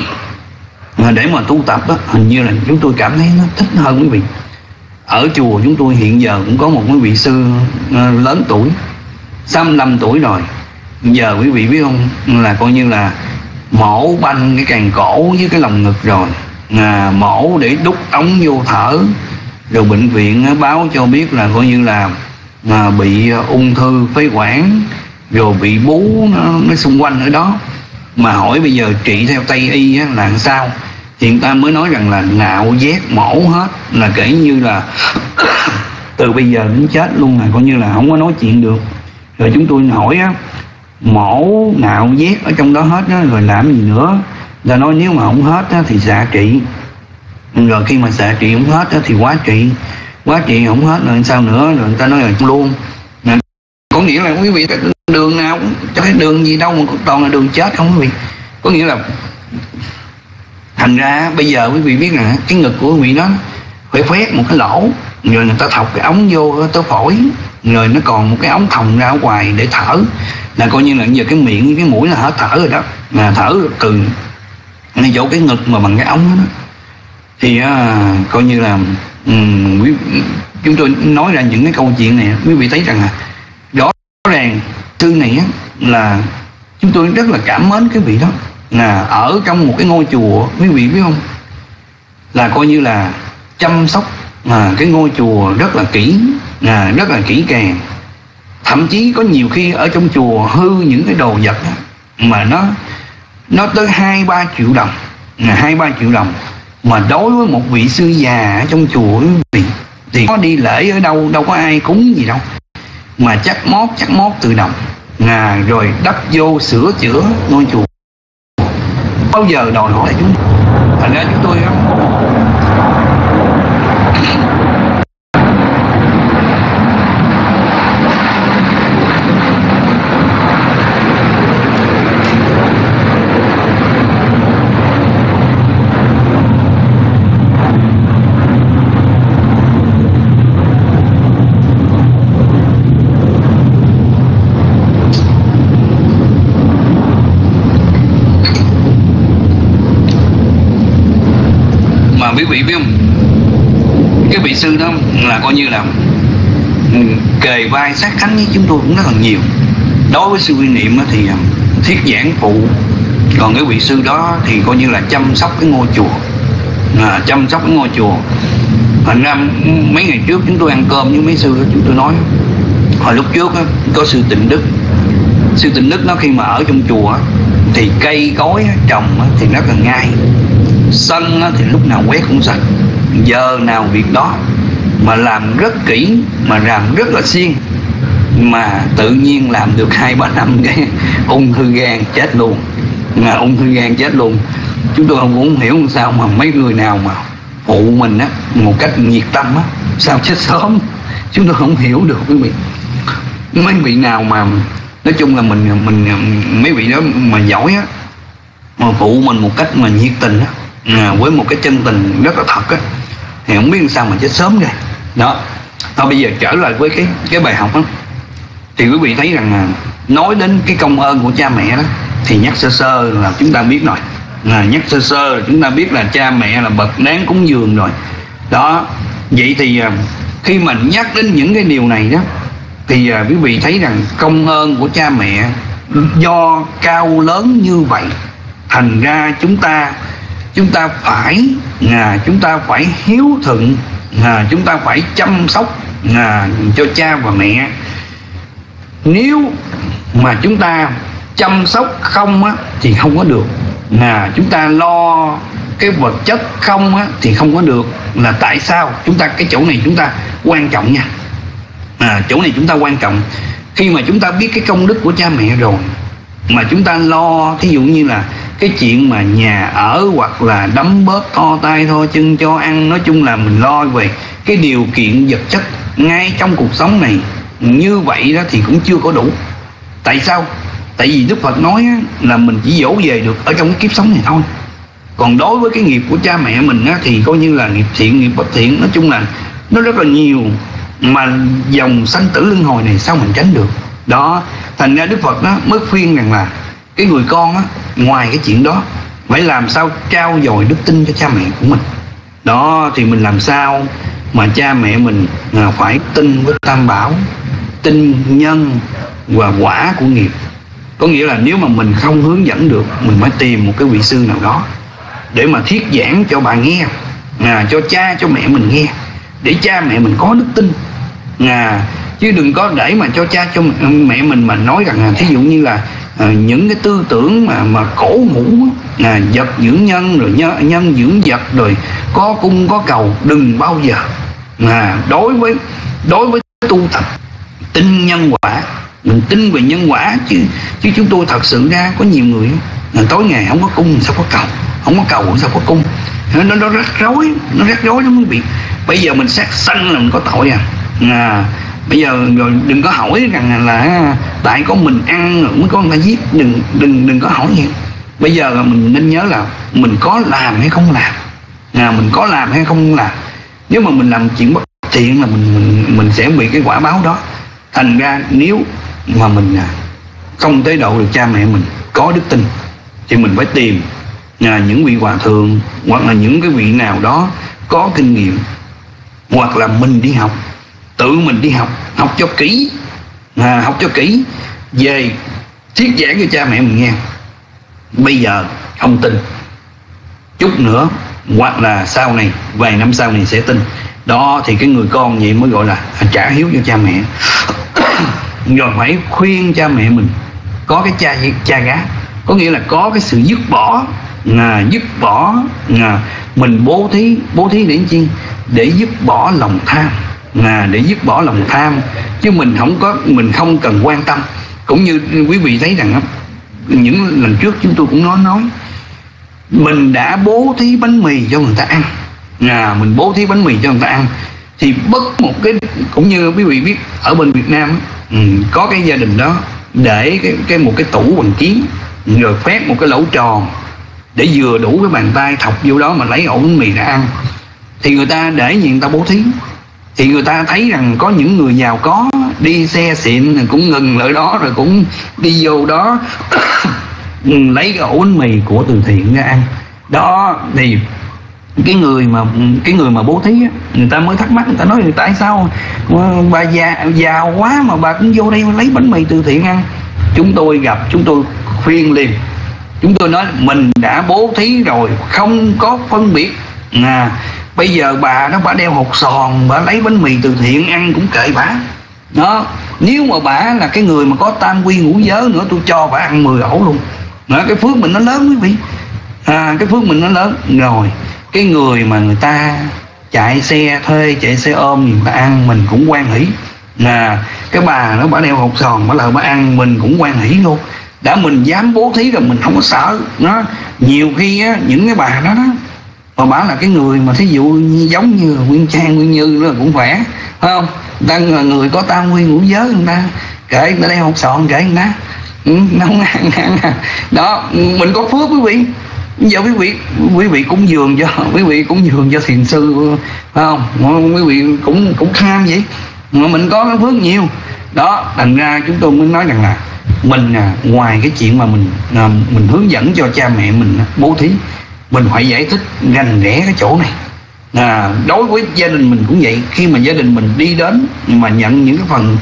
à, để mà tu tập đó, hình như là chúng tôi cảm thấy nó thích hơn quý vị. Ở chùa chúng tôi hiện giờ cũng có một cái vị sư uh, lớn tuổi, sáu mươi lăm tuổi rồi. Giờ quý vị biết không, là coi như là mổ banh cái càng cổ với cái lồng ngực rồi, à, mổ để đút ống vô thở. Rồi bệnh viện uh, báo cho biết là coi như là uh, bị uh, ung thư phế quản, rồi bị bú nó, nó xung quanh ở đó. Mà hỏi bây giờ trị theo Tây Y á, là sao? Thì người ta mới nói rằng là nạo vét mổ hết, là kể như là từ bây giờ đến chết luôn, là coi như là không có nói chuyện được. Rồi chúng tôi hỏi á, mổ nạo vét ở trong đó hết á, rồi làm gì nữa? Ta nói nếu mà không hết á, thì xạ trị. Rồi khi mà xạ trị không hết á, thì quá trị. Quá trị không hết rồi sao nữa? Rồi người ta nói là luôn. Có nghĩa là quý vị đường nào cũng cái đường gì đâu mà toàn là đường chết không quý vị. Có nghĩa là thành ra bây giờ quý vị biết là cái ngực của quý vị nó phải khoét một cái lỗ, rồi người ta thọc cái ống vô tới phổi, rồi nó còn một cái ống thòng ra ở ngoài để thở, là coi như là giờ cái miệng với cái mũi là hết thở rồi đó, mà thở từ ngay chỗ cái ngực mà bằng cái ống đó, đó. Thì à, coi như là um, quý, chúng tôi nói ra những cái câu chuyện này, quý vị thấy rằng là rõ ràng thư này á, là chúng tôi rất là cảm mến cái vị đó. Là ở trong một cái ngôi chùa, quý vị biết không, là coi như là chăm sóc à, cái ngôi chùa rất là kỹ, à, rất là kỹ càng. Thậm chí có nhiều khi ở trong chùa hư những cái đồ vật đó, mà nó nó tới hai ba triệu đồng, à, hai ba triệu đồng. Mà đối với một vị sư già ở trong chùa quý vị, thì có đi lễ ở đâu, đâu có ai cúng gì đâu, mà chắc mót chắc mót tự động, à, rồi đắp vô sửa chữa ngôi chùa. bao giờ đòi hỏi chúng. Thành ra chúng tôi quý vị biết không, cái vị sư đó là coi như là kề vai sát cánh với chúng tôi cũng rất là nhiều. Đối với sư Quy Niệm thì thuyết giảng phụ, còn cái vị sư đó thì coi như là chăm sóc cái ngôi chùa, à, chăm sóc cái ngôi chùa. Thành ra mấy ngày trước chúng tôi ăn cơm với mấy sư đó, chúng tôi nói hồi lúc trước đó, có sư Tịnh Đức. Sư Tịnh Đức nó khi mà ở trong chùa thì cây cối trồng thì rất là ngay, sân thì lúc nào quét cũng sạch, giờ nào việc đó, mà làm rất kỹ, mà làm rất là siêng, mà tự nhiên làm được hai ba năm cái ung thư gan chết luôn, mà ung thư gan chết luôn. Chúng tôi không cũng hiểu sao mà mấy người nào mà phụ mình á một cách nhiệt tâm á sao chết sớm, chúng tôi không hiểu được quý vị. Mấy vị nào mà nói chung là mình mình mấy vị đó mà giỏi á, mà phụ mình một cách mà nhiệt tình á, à, với một cái chân tình rất là thật á, thì không biết làm sao mà chết sớm rồi đó. Thôi bây giờ trở lại với cái cái bài học đó, thì quý vị thấy rằng là nói đến cái công ơn của cha mẹ đó thì nhắc sơ sơ là chúng ta biết rồi, à, nhắc sơ sơ là chúng ta biết là cha mẹ là bậc đáng cúng dường rồi đó. Vậy thì khi mà nhắc đến những cái điều này đó thì quý vị thấy rằng công ơn của cha mẹ do cao lớn như vậy, thành ra chúng ta chúng ta phải à, chúng ta phải hiếu thuận, à, chúng ta phải chăm sóc à, cho cha và mẹ. Nếu mà chúng ta chăm sóc không á, thì không có được, à, chúng ta lo cái vật chất không á, thì không có được. Là tại sao? Chúng ta cái chỗ này chúng ta quan trọng nha, à, chỗ này chúng ta quan trọng. Khi mà chúng ta biết cái công đức của cha mẹ rồi mà chúng ta lo, thí dụ như là cái chuyện mà nhà ở hoặc là đấm bóp to tay thôi chân cho ăn, nói chung là mình lo về cái điều kiện vật chất ngay trong cuộc sống này, như vậy đó thì cũng chưa có đủ. Tại sao? Tại vì Đức Phật nói là mình chỉ dỗ về được ở trong cái kiếp sống này thôi. Còn đối với cái nghiệp của cha mẹ mình á, thì coi như là nghiệp thiện, nghiệp bất thiện, nói chung là nó rất là nhiều, mà dòng sanh tử luân hồi này sao mình tránh được đó. Thành ra Đức Phật đó mới khuyên rằng là cái người con á, ngoài cái chuyện đó phải làm sao trao dồi đức tin cho cha mẹ của mình đó. Thì mình làm sao mà cha mẹ mình phải tin với Tam Bảo, tin nhân và quả của nghiệp. Có nghĩa là nếu mà mình không hướng dẫn được, mình phải tìm một cái vị sư nào đó để mà thuyết giảng cho bà nghe, à, cho cha cho mẹ mình nghe, để cha mẹ mình có đức tin, à, chứ đừng có để mà cho cha cho mẹ mình mà nói rằng là thí dụ như là à, những cái tư tưởng mà mà cổ hủ, à, vật dưỡng nhân rồi nhân, nhân dưỡng vật, rồi có cung có cầu. Đừng bao giờ à, đối với đối với tu tập tin nhân quả, mình tin về nhân quả. Chứ chứ chúng tôi thật sự ra có nhiều người à, tối ngày không có cung sao có cầu, không có cầu sao có cung, nó nó rắc rối, nó rắc rối lắm quý vị. Bây giờ mình sát sanh là mình có tội à, à bây giờ rồi đừng có hỏi rằng là tại có mình ăn rồi mới có người ta giết, đừng đừng đừng có hỏi vậy. Bây giờ là mình nên nhớ là mình có làm hay không làm, à, mình có làm hay không làm. Nếu mà mình làm chuyện bất thiện là mình mình mình sẽ bị cái quả báo đó. Thành ra nếu mà mình không tế độ được cha mẹ mình có đức tin thì mình phải tìm à, những vị hòa thượng hoặc là những cái vị nào đó có kinh nghiệm, hoặc là mình đi học, tự mình đi học, học cho kỹ, à, học cho kỹ về thuyết giảng cho cha mẹ mình nghe. Bây giờ không tin, chút nữa hoặc là sau này vài năm sau này sẽ tin đó. Thì cái người con vậy mới gọi là trả hiếu cho cha mẹ. Rồi phải khuyên cha mẹ mình có cái cha cha gái, có nghĩa là có cái sự dứt bỏ, à, dứt bỏ à, mình bố thí bố thí để chi? Để dứt bỏ lòng tham, à, để dứt bỏ lòng tham. Chứ mình không có mình không cần quan tâm. Cũng như quý vị thấy rằng những lần trước chúng tôi cũng nói nói mình đã bố thí bánh mì cho người ta ăn, à, mình bố thí bánh mì cho người ta ăn, thì bất một cái, cũng như quý vị biết ở bên Việt Nam ừ, có cái gia đình đó để cái, cái một cái tủ bằng kiến, rồi khoét một cái lỗ tròn để vừa đủ cái bàn tay thọc vô đó mà lấy ổ bánh mì ra ăn, thì người ta để gì người ta bố thí. Thì người ta thấy rằng có những người giàu có đi xe xịn cũng ngừng lại đó, rồi cũng đi vô đó lấy cái ổ bánh mì của từ thiện ra ăn. Đó thì cái người mà cái người mà bố thí á, người ta mới thắc mắc, người ta nói tại sao bà già, giàu quá mà bà cũng vô đây lấy bánh mì từ thiện ăn. Chúng tôi gặp, chúng tôi khuyên liền, chúng tôi nói mình đã bố thí rồi, không có phân biệt. À, bây giờ bà đó bà đeo hột sòn, bà lấy bánh mì từ thiện ăn cũng kệ bà. Đó, nếu mà bà là cái người mà có tam quy ngũ giới nữa, tôi cho bà ăn mười ổ luôn. Đó, cái phước mình nó lớn quý vị. À, cái phước mình nó lớn rồi. Cái người mà người ta chạy xe thuê, chạy xe ôm người ta ăn, mình cũng hoan hỷ. À, cái bà nó bà đeo hột sòn, bà lời bà ăn, mình cũng hoan hỷ luôn. Đã mình dám bố thí rồi mình không có sợ. Nó nhiều khi á, những cái bà đó đó mà bà là cái người mà thí dụ giống như Nguyên Trang, Nguyên Như là cũng khỏe, phải không? Đang là người có tam quy ngũ giới, người ta kệ người ta đeo hột sòn, kệ người ta ừ, nó không ăn, ăn đó, mình có phước quý vị. Giờ quý vị quý vị cúng dường cho quý vị cúng dường cho thiền sư, phải không? Quý vị cũng cũng tham vậy mà mình có cái phước nhiều đó. Thành ra chúng tôi mới nói rằng là mình à, ngoài cái chuyện mà mình à, mình hướng dẫn cho cha mẹ mình bố thí, mình phải giải thích rành rẽ cái chỗ này. À, đối với gia đình mình cũng vậy, khi mà gia đình mình đi đến mà nhận những cái phần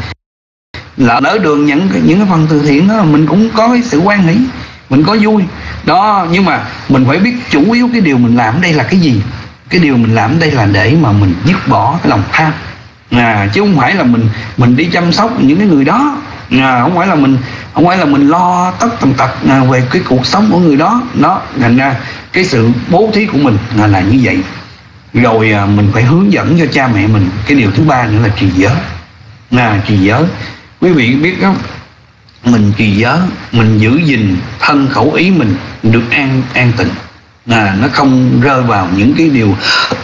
lỡ đỡ đường, nhận những cái phần từ thiện đó, mình cũng có cái sự hoan hỷ, mình có vui đó. Nhưng mà mình phải biết chủ yếu cái điều mình làm ở đây là cái gì. Cái điều mình làm ở đây là để mà mình dứt bỏ cái lòng tham, à, chứ không phải là mình mình đi chăm sóc những cái người đó, à, không phải là mình không phải là mình lo tất tần tật à, về cái cuộc sống của người đó. Đó thành ra cái sự bố thí của mình là, là như vậy. Rồi à, mình phải hướng dẫn cho cha mẹ mình. Cái điều thứ ba nữa là trì giới. À, trì giới quý vị biết không, mình trì giới, mình giữ gìn thân khẩu ý mình được an an tịnh, à, nó không rơi vào những cái điều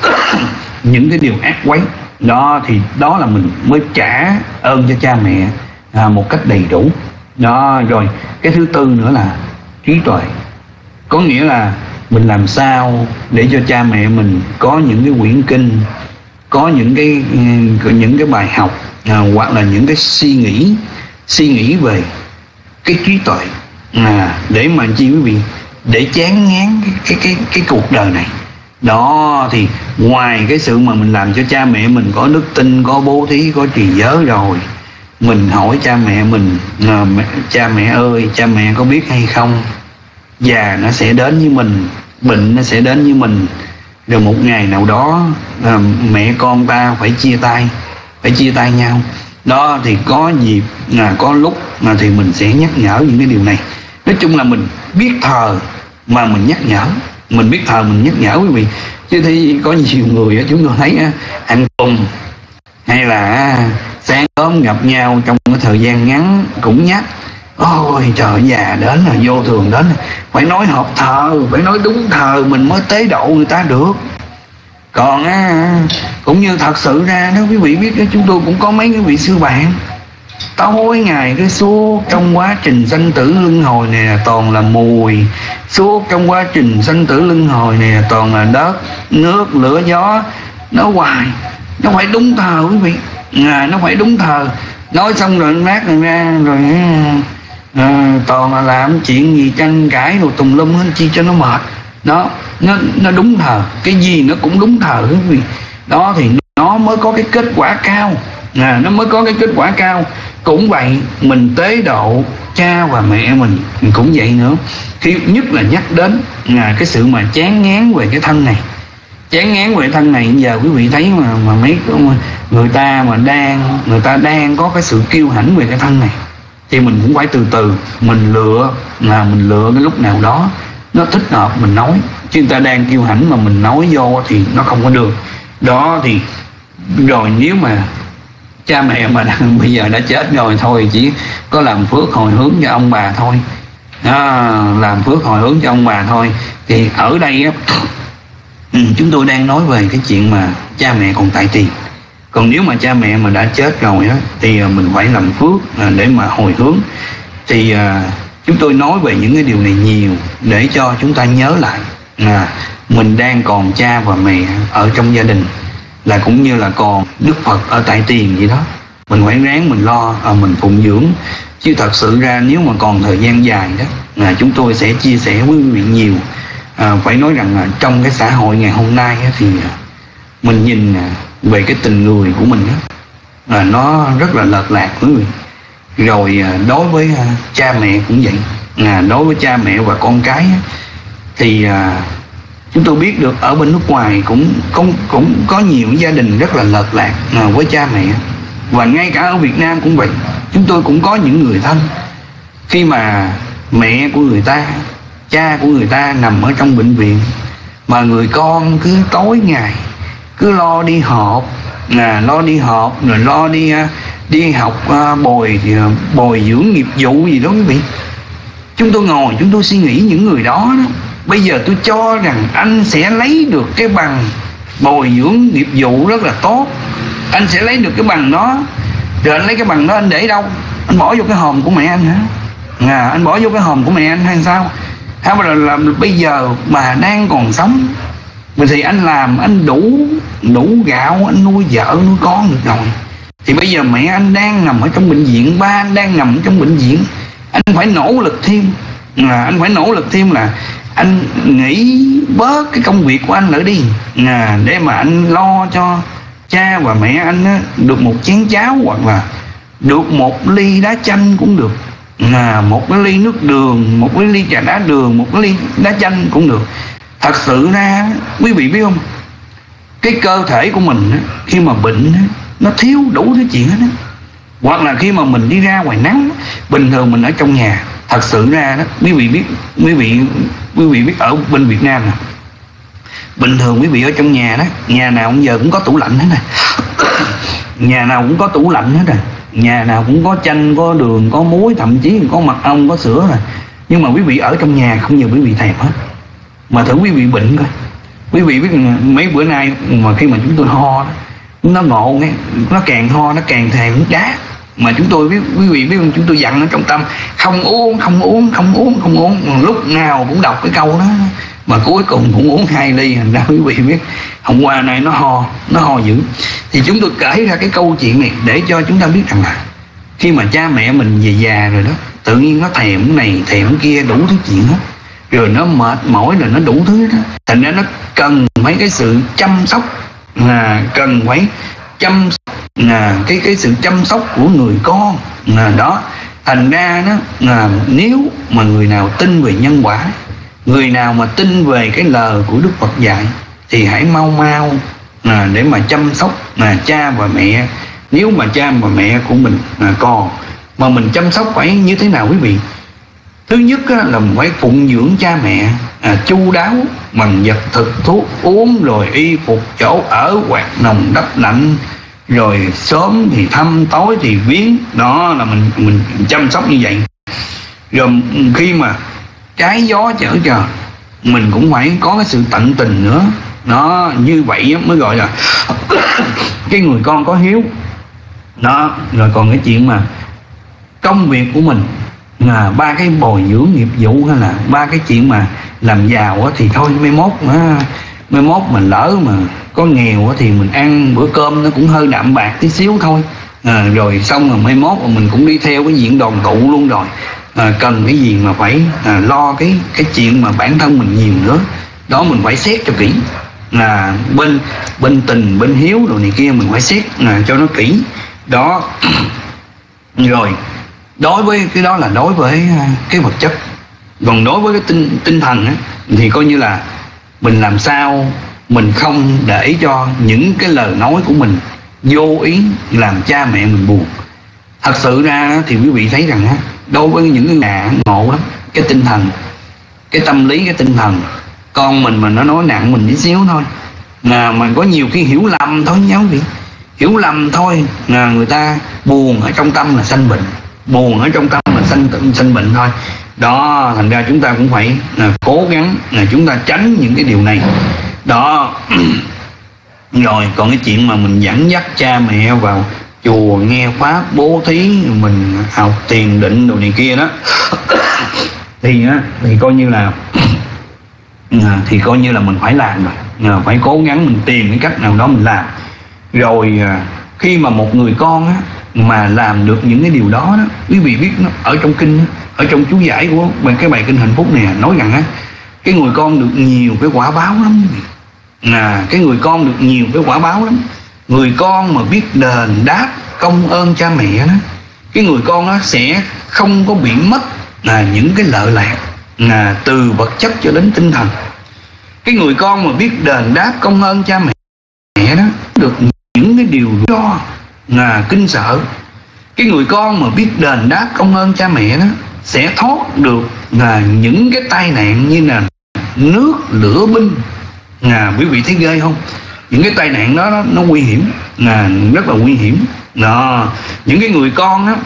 những cái điều ác quấy đó. Thì đó là mình mới trả ơn cho cha mẹ à, một cách đầy đủ đó. Rồi cái thứ tư nữa là trí tuệ, có nghĩa là mình làm sao để cho cha mẹ mình có những cái quyển kinh, có những cái những cái bài học à, hoặc là những cái suy nghĩ suy nghĩ về cái trí tuệ, à, để mà chi quý vị, để chán ngán cái cái cái cái cuộc đời này. Đó thì ngoài cái sự mà mình làm cho cha mẹ mình có đức tin, có bố thí, có trì giới rồi, mình hỏi cha mẹ mình à, mẹ, cha mẹ ơi, cha mẹ có biết hay không, già nó sẽ đến với mình, bệnh nó sẽ đến với mình, rồi một ngày nào đó à, mẹ con ta phải chia tay, phải chia tay nhau. Đó thì có dịp à, có lúc mà thì mình sẽ nhắc nhở những cái điều này. Nói chung là mình biết thờ mà mình nhắc nhở, mình biết thờ mình nhắc nhở quý vị. Chứ thì có nhiều người chúng tôi thấy ăn cùng hay là sáng sớm gặp nhau trong cái thời gian ngắn cũng nhắc, ôi trời già đến là vô thường đến, phải nói hợp thờ, phải nói đúng thờ mình mới tế độ người ta được. Còn á, cũng như thật sự ra đó quý vị biết đó, chúng tôi cũng có mấy cái vị sư bạn tối ngày cái suốt trong quá trình sanh tử luân hồi này là toàn là mùi, suốt trong quá trình sanh tử luân hồi này là toàn là đất nước lửa gió, nó hoài, nó phải đúng thờ quý vị, à, nó phải đúng thờ. Nói xong rồi nát rồi ra rồi à, toàn là làm chuyện gì tranh cãi rồi tùm lum hết chi cho nó mệt. Đó, nó nó đúng thờ, cái gì nó cũng đúng thờ quý vị. Đó thì nó mới có cái kết quả cao, à, nó mới có cái kết quả cao. Cũng vậy, mình tế độ cha và mẹ mình, mình cũng vậy nữa. Khi nhất là nhắc đến à, cái sự mà chán ngán về cái thân này, chán ngán về thân này. Giờ quý vị thấy mà mà mấy người ta mà đang người ta đang có cái sự kiêu hãnh về cái thân này, thì mình cũng phải từ từ mình lựa, là mình lựa cái lúc nào đó nó thích hợp mình nói. Chứ người ta đang kiêu hãnh mà mình nói vô thì nó không có được. Đó thì rồi nếu mà cha mẹ mà đang, bây giờ đã chết rồi thôi, chỉ có làm phước hồi hướng cho ông bà thôi. à, làm phước hồi hướng cho ông bà thôi. Thì ở đây á, chúng tôi đang nói về cái chuyện mà cha mẹ còn tại tiền. Còn nếu mà cha mẹ mà đã chết rồi á, thì mình phải làm phước để mà hồi hướng. Thì à, chúng tôi nói về những cái điều này nhiều để cho chúng ta nhớ lại là mình đang còn cha và mẹ ở trong gia đình, là cũng như là còn Đức Phật ở tại tiền vậy đó. Mình phải ráng mình lo, à, mình phụng dưỡng. Chứ thật sự ra nếu mà còn thời gian dài đó, là chúng tôi sẽ chia sẻ với quý vị nhiều. À, phải nói rằng là trong cái xã hội ngày hôm nay á, thì mình nhìn về cái tình người của mình á, là nó rất là lệch lạc quý vị. Rồi đối với cha mẹ cũng vậy, à, đối với cha mẹ và con cái á, thì à, chúng tôi biết được ở bên nước ngoài cũng cũng cũng có nhiều gia đình rất là lệch lạc à, với cha mẹ. Và ngay cả ở Việt Nam cũng vậy, chúng tôi cũng có những người thân khi mà mẹ của người ta, cha của người ta nằm ở trong bệnh viện, mà người con cứ tối ngày cứ lo đi họp, là lo đi họp rồi lo đi đi học uh, bồi bồi dưỡng nghiệp vụ gì đó quý vị. Chúng tôi ngồi chúng tôi suy nghĩ những người đó, đó bây giờ tôi cho rằng anh sẽ lấy được cái bằng bồi dưỡng nghiệp vụ rất là tốt, anh sẽ lấy được cái bằng đó, rồi anh lấy cái bằng đó anh để đâu? Anh bỏ vô cái hòm của mẹ anh hả? À, anh bỏ vô cái hòm của mẹ anh hay sao? Hay là, là, là bây giờ mà đang còn sống thì anh làm anh đủ đủ gạo anh nuôi vợ nuôi con được rồi. Thì bây giờ mẹ anh đang nằm ở trong bệnh viện, ba anh đang nằm ở trong bệnh viện, anh phải nỗ lực thêm, à, anh phải nỗ lực thêm là anh nghĩ bớt cái công việc của anh lại đi, à, để mà anh lo cho cha và mẹ anh á, được một chén cháo, hoặc là được một ly đá chanh cũng được, à, một cái ly nước đường, một cái ly trà đá đường, một cái ly đá chanh cũng được. Thật sự ra quý vị biết không, cái cơ thể của mình á, khi mà bệnh á, nó thiếu đủ thứ chuyện hết á. Hoặc là khi mà mình đi ra ngoài nắng, bình thường mình ở trong nhà, thật sự ra đó quý vị biết, quý vị quý vị biết ở bên Việt Nam nè, bình thường quý vị ở trong nhà đó, nhà nào cũng giờ cũng có tủ lạnh hết này nhà nào cũng có tủ lạnh hết rồi, nhà nào cũng có chanh, có đường, có muối, thậm chí có mật ong, có sữa rồi. Nhưng mà quý vị ở trong nhà không nhiều quý vị thèm hết. Mà thử quý vị bệnh coi, quý vị biết mấy bữa nay mà khi mà chúng tôi ho đó, nó ngộ nghe, nó càng ho nó càng thèm nước đá. Mà chúng tôi biết, quý vị biết không, chúng tôi dặn ở trong tâm không uống, không uống, không uống, không uống, lúc nào cũng đọc cái câu đó, mà cuối cùng cũng uống hai ly. Thành ra quý vị biết hôm qua này nó ho, nó ho dữ. Thì chúng tôi kể ra cái câu chuyện này để cho chúng ta biết rằng là khi mà cha mẹ mình về già rồi đó, tự nhiên nó thèm cái này, thèm cái kia, đủ thứ chuyện hết, rồi nó mệt mỏi, rồi nó đủ thứ đó. Thành ra nó cần mấy cái sự chăm sóc, là cần phải chăm sóc, là cái cái sự chăm sóc của người con, là đó. Thành ra đó là nếu mà người nào tin về nhân quả, người nào mà tin về cái lời của Đức Phật dạy, thì hãy mau mau là để mà chăm sóc là cha và mẹ. Nếu mà cha và mẹ của mình là còn, mà mình chăm sóc phải như thế nào quý vị? Thứ nhất á, là mình phải phụng dưỡng cha mẹ à, chu đáo bằng vật thực, thuốc uống, rồi y phục, chỗ ở, quạt nồng đắp lạnh, rồi sớm thì thăm, tối thì viếng. Đó là mình mình chăm sóc như vậy. Rồi khi mà trái gió chở chờ, mình cũng phải có cái sự tận tình nữa. Nó như vậy mới gọi là cái người con có hiếu. Đó, rồi còn cái chuyện mà công việc của mình là ba cái bồi dưỡng nghiệp vụ, hay là ba cái chuyện mà làm giàu á, thì thôi mai mốt á, mai mốt mình lỡ mà có nghèo á, thì mình ăn bữa cơm nó cũng hơi đạm bạc tí xíu thôi. À, rồi xong rồi mai mốt mà mình cũng đi theo cái diện đoàn tụ luôn rồi. À, cần cái gì mà phải à, lo cái cái chuyện mà bản thân mình nhiều nữa. Đó mình phải xét cho kỹ, là bên bên tình, bên hiếu rồi này kia mình phải xét à, cho nó kỹ. Đó. Rồi đối với cái đó là đối với cái vật chất. Còn đối với cái tinh tinh thần á, thì coi như là mình làm sao mình không để cho những cái lời nói của mình vô ý làm cha mẹ mình buồn. Thật sự ra thì quý vị thấy rằng á, đối với những cái nhà ngộ lắm, cái tinh thần, cái tâm lý, cái tinh thần con mình mà nó nói nặng mình tí xíu thôi, mà mình có nhiều khi hiểu lầm thôi nhá quý vị, hiểu lầm thôi là người ta buồn ở trong tâm là sanh bệnh, buồn ở trong tâm là sanh sanh bệnh thôi. Đó, thành ra chúng ta cũng phải à, cố gắng là chúng ta tránh những cái điều này. Đó. Rồi còn cái chuyện mà mình dẫn dắt cha mẹ vào chùa nghe pháp bố thí, mình học thiền định đồ này kia đó thì á thì coi như là à, thì coi như là mình phải làm rồi, à, phải cố gắng mình tìm cái cách nào đó mình làm. Rồi à, khi mà một người con á mà làm được những cái điều đó đó, quý vị biết nó, ở trong kinh, ở trong chú giải của cái bài kinh hạnh phúc này nói rằng á, cái người con được nhiều cái quả báo lắm. À, cái người con được nhiều cái quả báo lắm. Người con mà biết đền đáp công ơn cha mẹ đó, cái người con đó sẽ không có bị mất là những cái lợi lạc là từ vật chất cho đến tinh thần. Cái người con mà biết đền đáp công ơn cha mẹ đó được những cái điều do là kinh sợ. Cái người con mà biết đền đáp công ơn cha mẹ đó sẽ thoát được là những cái tai nạn như là nước lửa binh. À, quý vị thấy ghê không? Những cái tai nạn đó, đó nó nguy hiểm, là rất là nguy hiểm. Đó, những cái người con đó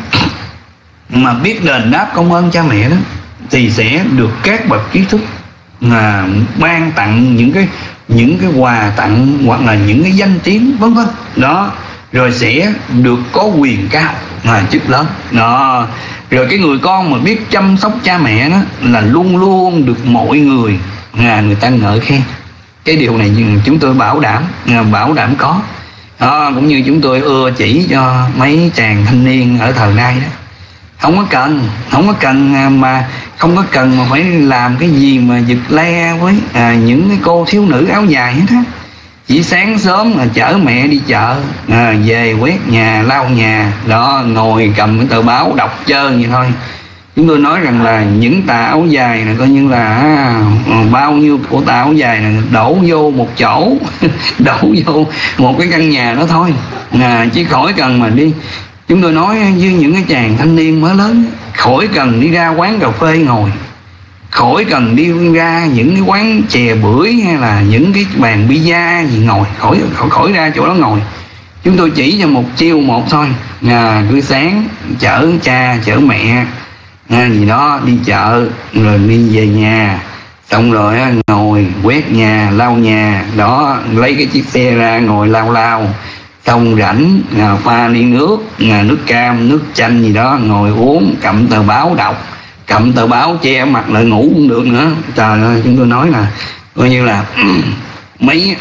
mà biết đền đáp công ơn cha mẹ đó thì sẽ được các bậc trí thức là ban tặng những cái những cái quà tặng hoặc là những cái danh tiếng vân vân. Đó, rồi sẽ được có quyền cao, là chức lớn. Đó, rồi cái người con mà biết chăm sóc cha mẹ đó là luôn luôn được mọi người là người ta ngợi khen. Cái điều này chúng tôi bảo đảm, bảo đảm có. Đó, cũng như chúng tôi ưa chỉ cho mấy chàng thanh niên ở thời nay đó, không có cần, không có cần mà không có cần mà phải làm cái gì mà giật le với à, những cái cô thiếu nữ áo dài hết á. Chỉ sáng sớm là chở mẹ đi chợ, à, về quét nhà, lau nhà, đó, ngồi cầm cái tờ báo đọc trơn vậy thôi. Chúng tôi nói rằng là những tà áo dài này coi như là à, bao nhiêu của tà áo dài này đổ vô một chỗ đổ vô một cái căn nhà đó thôi, à, chứ khỏi cần mà đi. Chúng tôi nói với những cái chàng thanh niên mới lớn, khỏi cần đi ra quán cà phê ngồi, khỏi cần đi ra những cái quán chè bưởi hay là những cái bàn pizza gì ngồi, khỏi khỏi, khỏi ra chỗ đó ngồi. Chúng tôi chỉ cho một chiêu một thôi, à, cứ sáng chở cha chở mẹ à, gì đó đi chợ rồi đi về nhà, xong rồi á, ngồi quét nhà lau nhà đó, lấy cái chiếc xe ra ngồi lau lau, xong rảnh à, pha ly nước à, nước cam nước chanh gì đó ngồi uống, cầm tờ báo đọc, cầm tờ báo che mặt lại ngủ cũng được nữa. Trời ơi, chúng tôi nói là coi như là mấy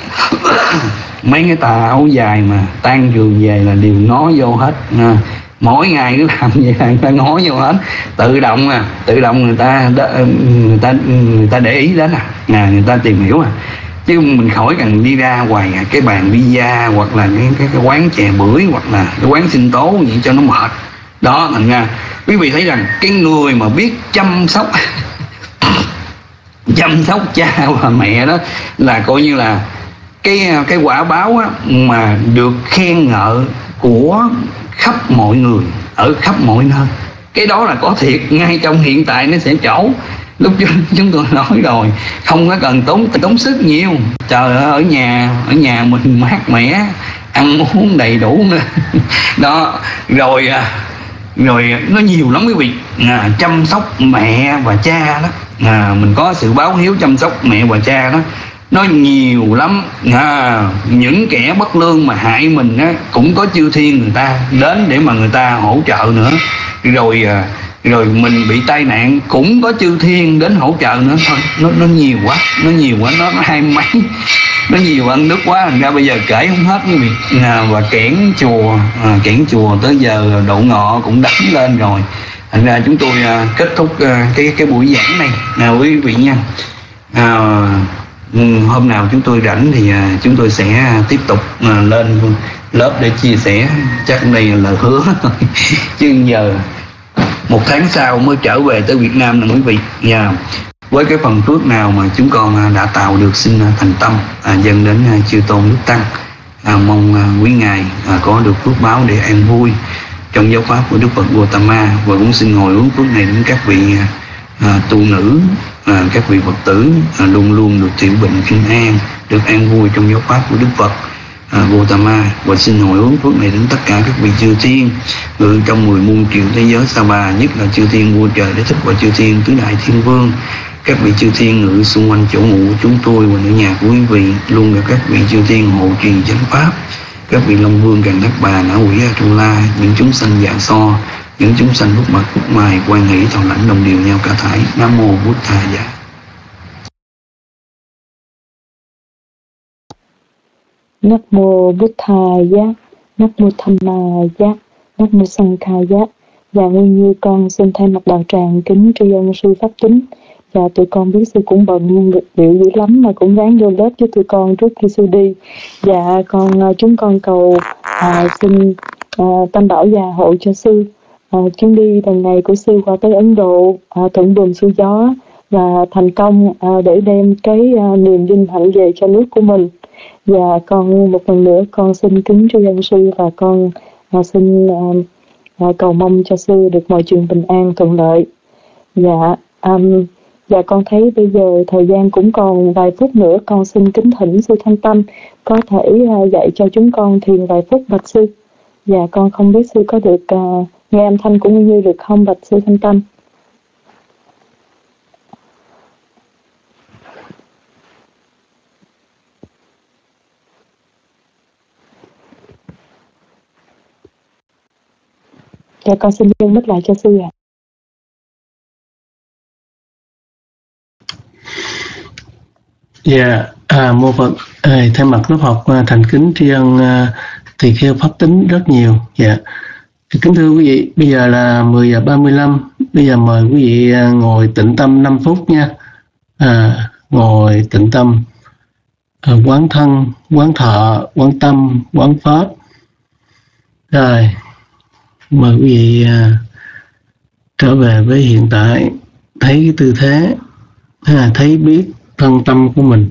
mấy cái tà áo dài mà tan trường về là đều ngó vô hết à. Mỗi ngày cứ làm vậy là người ta ngó vô hết, tự động à, tự động người ta người ta người ta để ý đến à, à người ta tìm hiểu à, chứ mình khỏi cần đi ra ngoài cái bàn pizza hoặc là cái cái, cái quán chè bưởi hoặc là cái quán sinh tố vậy cho nó mệt. Đó, thành ra quý vị thấy rằng cái người mà biết chăm sóc chăm sóc cha và mẹ đó là coi như là cái cái quả báo á, mà được khen ngợi của khắp mọi người ở khắp mọi nơi. Cái đó là có thiệt, ngay trong hiện tại nó sẽ chỗ. Lúc chúng tôi nói rồi, không có cần tốn tốn sức nhiều. Trời ơi, ở nhà ở nhà mình mát mẻ, ăn uống đầy đủ nữa. Đó, rồi rồi nó nhiều lắm quý vị. À, chăm sóc mẹ và cha đó, à, mình có sự báo hiếu chăm sóc mẹ và cha đó, nó nhiều lắm. À, những kẻ bất lương mà hại mình á, cũng có chư thiên người ta đến để mà người ta hỗ trợ nữa. Rồi à, rồi mình bị tai nạn cũng có chư thiên đến hỗ trợ nữa. Thôi nó nó nhiều quá, nó nhiều quá, nó, nó hai mấy, nó nhiều ăn nước quá, thành ra bây giờ kể không hết quý vị. À, và kẻn chùa à, kẻn chùa tới giờ độ ngọ cũng đánh lên rồi. Thành ra chúng tôi à, kết thúc à, cái cái buổi giảng này à, quý vị nha. À, hôm nào chúng tôi rảnh thì à, chúng tôi sẽ tiếp tục à, lên lớp để chia sẻ. Chắc đây là lời hứa thôi chứ giờ một tháng sau mới trở về tới Việt Nam nè quý vị nha. Với cái phần phước nào mà chúng con đã tạo được xin thành tâm à, dâng đến chư tôn đức tăng, à, mong à, quý ngài à, có được phước báo để an vui trong giáo pháp của Đức Phật Gautama. Và cũng xin hồi hướng phước này đến các vị à, tu nữ, à, các vị Phật tử à, luôn luôn được trị bệnh bình an, được an vui trong giáo pháp của Đức Phật. à, Gautama. Và xin hồi hướng phước này đến tất cả các vị chư thiên ngự trong mười muôn triệu thế giới sa bà, nhất là chư thiên vua trời Đế Thích và chư thiên tứ đại thiên vương, các vị chư thiên ngự xung quanh chỗ ngủ của chúng tôi và nữ nhà của quý vị, luôn được các vị chư thiên hộ trì chánh pháp, các vị long vương Càn Đắc Bà, Ngã Quỷ A Tu La, những chúng sanh dạ so, những chúng sanh phúc bậc phúc mài, quan hỷ thọ lãnh đồng điều nhau cả thảy. Nam mô Bụt Thà Dạ.
Nam mô Bụt Thà Giá, Nam mô Tham Ma Giá, Nam mô Sanh Kha Giá. Và nguyên như con xin thay mặt đạo tràng kính tri ân sư Pháp Tính. Và tụi con biết sư cũng bận bịu dữ lắm mà cũng ráng vô lớp với tụi con trước khi sư đi. Và con chúng con cầu à, xin à, Tam Bảo gia hộ cho sư. À, chuyến đi lần này của sư qua tới Ấn Độ à, thuận buồm xuôi gió và thành công à, để đem cái à, niềm vinh hạnh về cho nước của mình. Và con một lần nữa con xin kính tri ân sư và con à, xin à, à, cầu mong cho sư được mọi chuyện bình an thuận lợi. Dạ, um, và con thấy bây giờ thời gian cũng còn vài phút nữa, con xin kính thỉnh sư Thanh Tâm có thể uh, dạy cho chúng con thiền vài phút bạch sư. Dạ, con không biết sư có được uh, nghe âm thanh cũng như được không bạch sư Thanh Tâm. Dạ, con xin dâng mic lại cho sư ạ.
Dạ, à, mô Phật, à, thay mặt lớp học à, thành kính tri ân à, tỳ kheo Pháp Tính rất nhiều. Dạ, kính thưa quý vị, bây giờ là mười giờ ba mươi lăm, bây giờ mời quý vị à, ngồi tĩnh tâm năm phút nha. À, ngồi tĩnh tâm, à, quán thân, quán thọ, quán tâm, quán pháp. Rồi, mời quý vị à, trở về với hiện tại, thấy cái tư thế, à, thấy biết thân tâm của mình.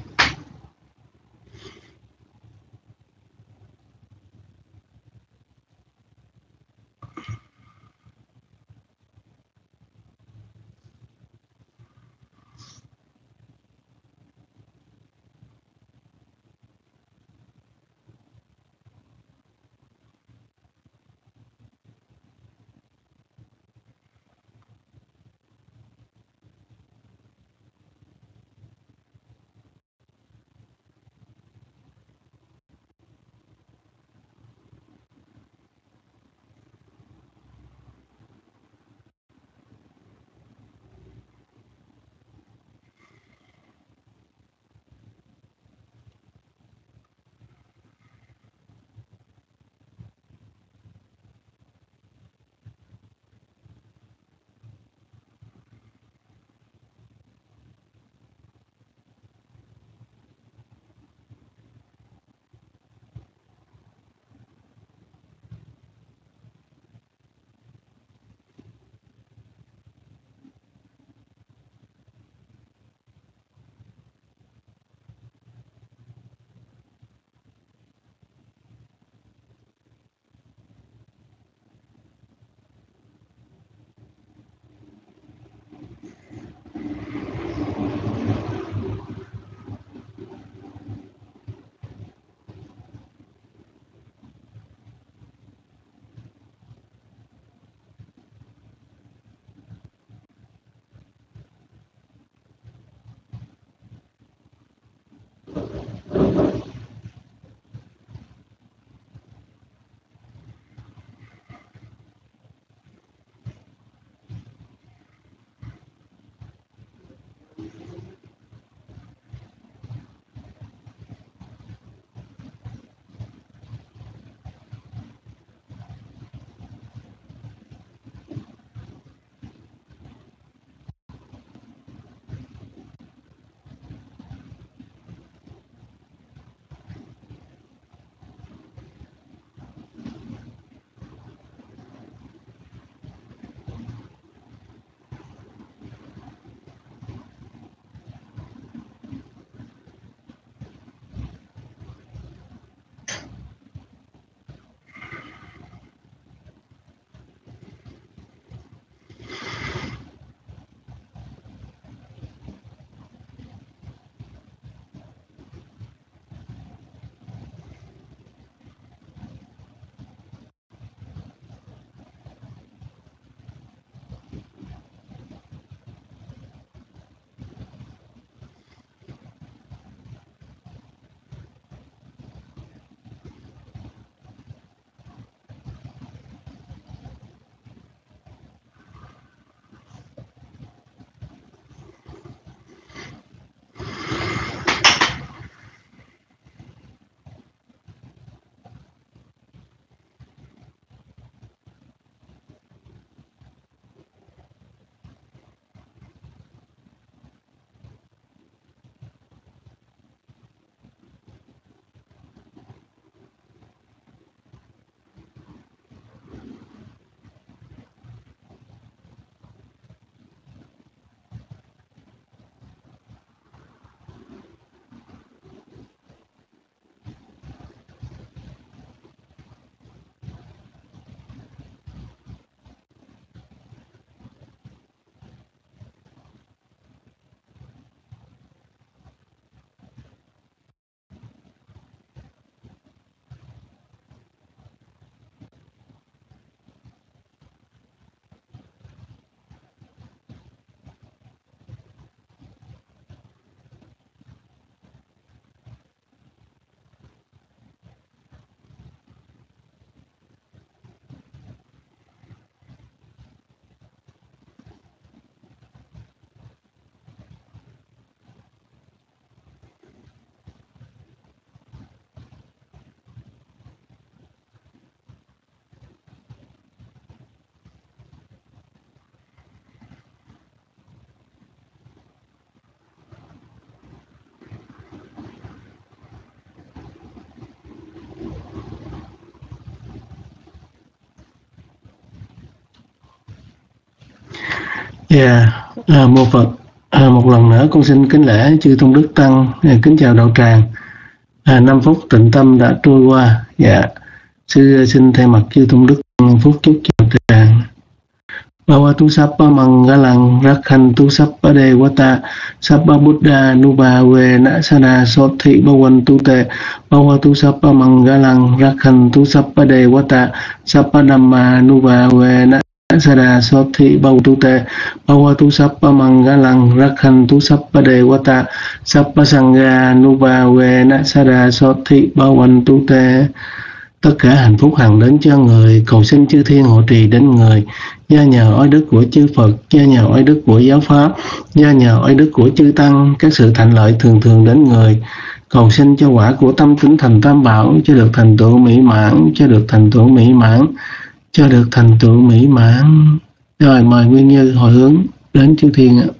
Dạ, à, mô Phật. À, một lần nữa con xin kính lễ chư tôn đức tăng, à, kính chào đạo tràng. À, năm phút tịnh tâm đã trôi qua. Dạ, sư xin thay mặt chư tôn đức năm phút chúc chào tràng. Bhava tu sappa mangalang rakhantu sappa devata sappa buddha nuba ve na sada sothi bhavantu te Bhava tu sappa mangalang rakhantu sappa devata sappa dhamma nuba ve na sada sothi bhavantu te Bhava tu sappa mangalang rakhantu sappa devata sappa sangha nuba ve na sada sothi bhavantu te. Tất cả hạnh phúc hằng đến cho người, cầu xin chư thiên hộ trì đến người, gia nhờ oai đức của chư Phật, gia nhờ oai đức của giáo pháp, gia nhờ oai đức của chư tăng, các sự thạnh lợi thường thường đến người, cầu xin cho quả của tâm tính thành tam bảo, cho được thành tựu mỹ mãn, cho được thành tựu mỹ mãn, cho được thành tựu mỹ mãn. Rồi mời Nguyên Như hồi hướng đến chư thiên ạ.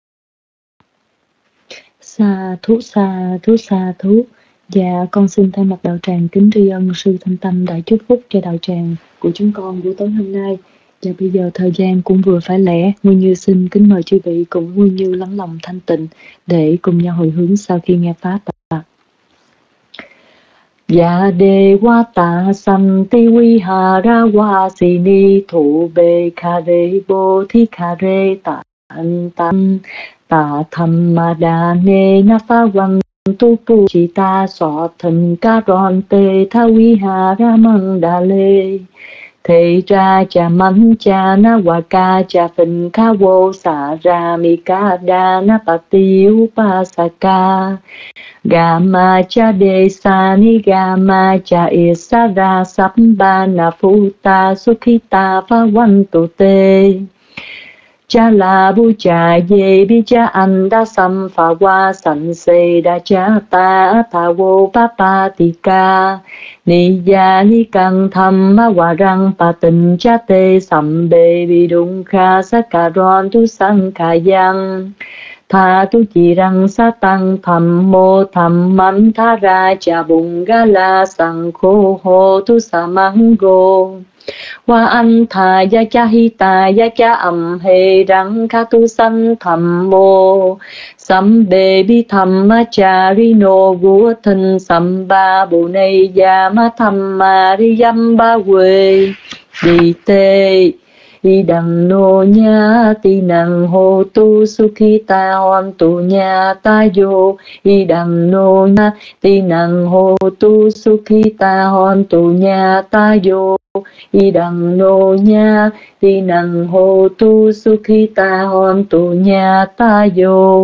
Sa thú sa thú sa thú. Dạ, con xin thay mặt đạo tràng kính tri ân sư Thanh Tâm đã chúc phúc cho đạo tràng của chúng con buổi tối hôm nay. Và bây giờ thời gian cũng vừa phải lẽ, Nguyên Như xin kính mời chư vị cùng Nguyên Như lắng lòng thanh tịnh để cùng nhau hồi hướng sau khi nghe pháp ạ. Dạ đề wa ta sam ti vi ha ra wa si ni thủ bê kha re bồ thi kha re ta an tam ta tham ma đa ne na pha văn tu pu chi ta so thần ca ron tê tha vi hà ra măng đà lê thầy ra cha mắn cha na wa ca cha phình kha vô sa ra mi ca đa na pa tiêu pa sa ca Gama cha de sa ni gama cha isara samba na futa sukhita pha văn tu te cha la bu cha ye bi cha anda sam pha wa san se da cha ta tha vô pa pa ti ca ni ya ni cang tham ma wa rang pa tình cha te sam be bi dung kha sa ka ron tu sang kha yang tha tu chi răng sa tăng tham mô tham man tha ra cha bung ga la sang khô ho tu sa mang go wa an tha ya cha hi ta ya cha âm he răng kha tu san tham mô sam be bi tham ma cha ri no gu thân sam ba bu nei ya ma tham ma ri yam ba we di te y đằng nô nha ti năng hô tu sukhita hoan tu nha ta yo y đằng nô nha ti năng hô tu sukhita hoan tu nha ta yo y đằng nô nha ti năng hô tu sukhita hoan tu nha ta yo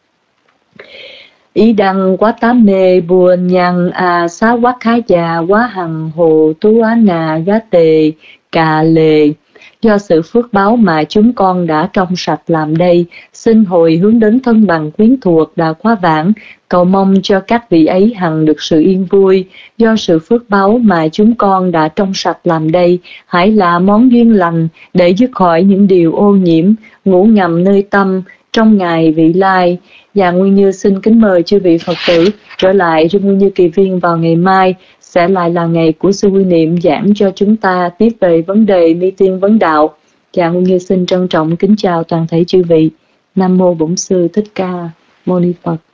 ý đăng quá tám mê buồn nhằng à xá quá khá già quá hằng hồ tu á nà gá tề cà lề. Do sự phước báo mà chúng con đã trong sạch làm đây, xin hồi hướng đến thân bằng quyến thuộc Đạo Khóa Vãng, cầu mong cho các vị ấy hằng được sự yên vui. Do sự phước báo mà chúng con đã trong sạch làm đây, hãy là món duyên lành để dứt khỏi những điều ô nhiễm, ngủ ngầm nơi tâm trong ngày vị lai. Và Nguyên Như xin kính mời chư vị Phật tử trở lại trong Nguyên Như Kỳ Viên vào ngày mai, sẽ lại là ngày của sư Huy Niệm giảng cho chúng ta tiếp về vấn đề mi tiên vấn đạo. Và Nguyên Như xin trân trọng kính chào toàn thể chư vị. Nam mô Bổn Sư Thích Ca Mâu Ni Phật.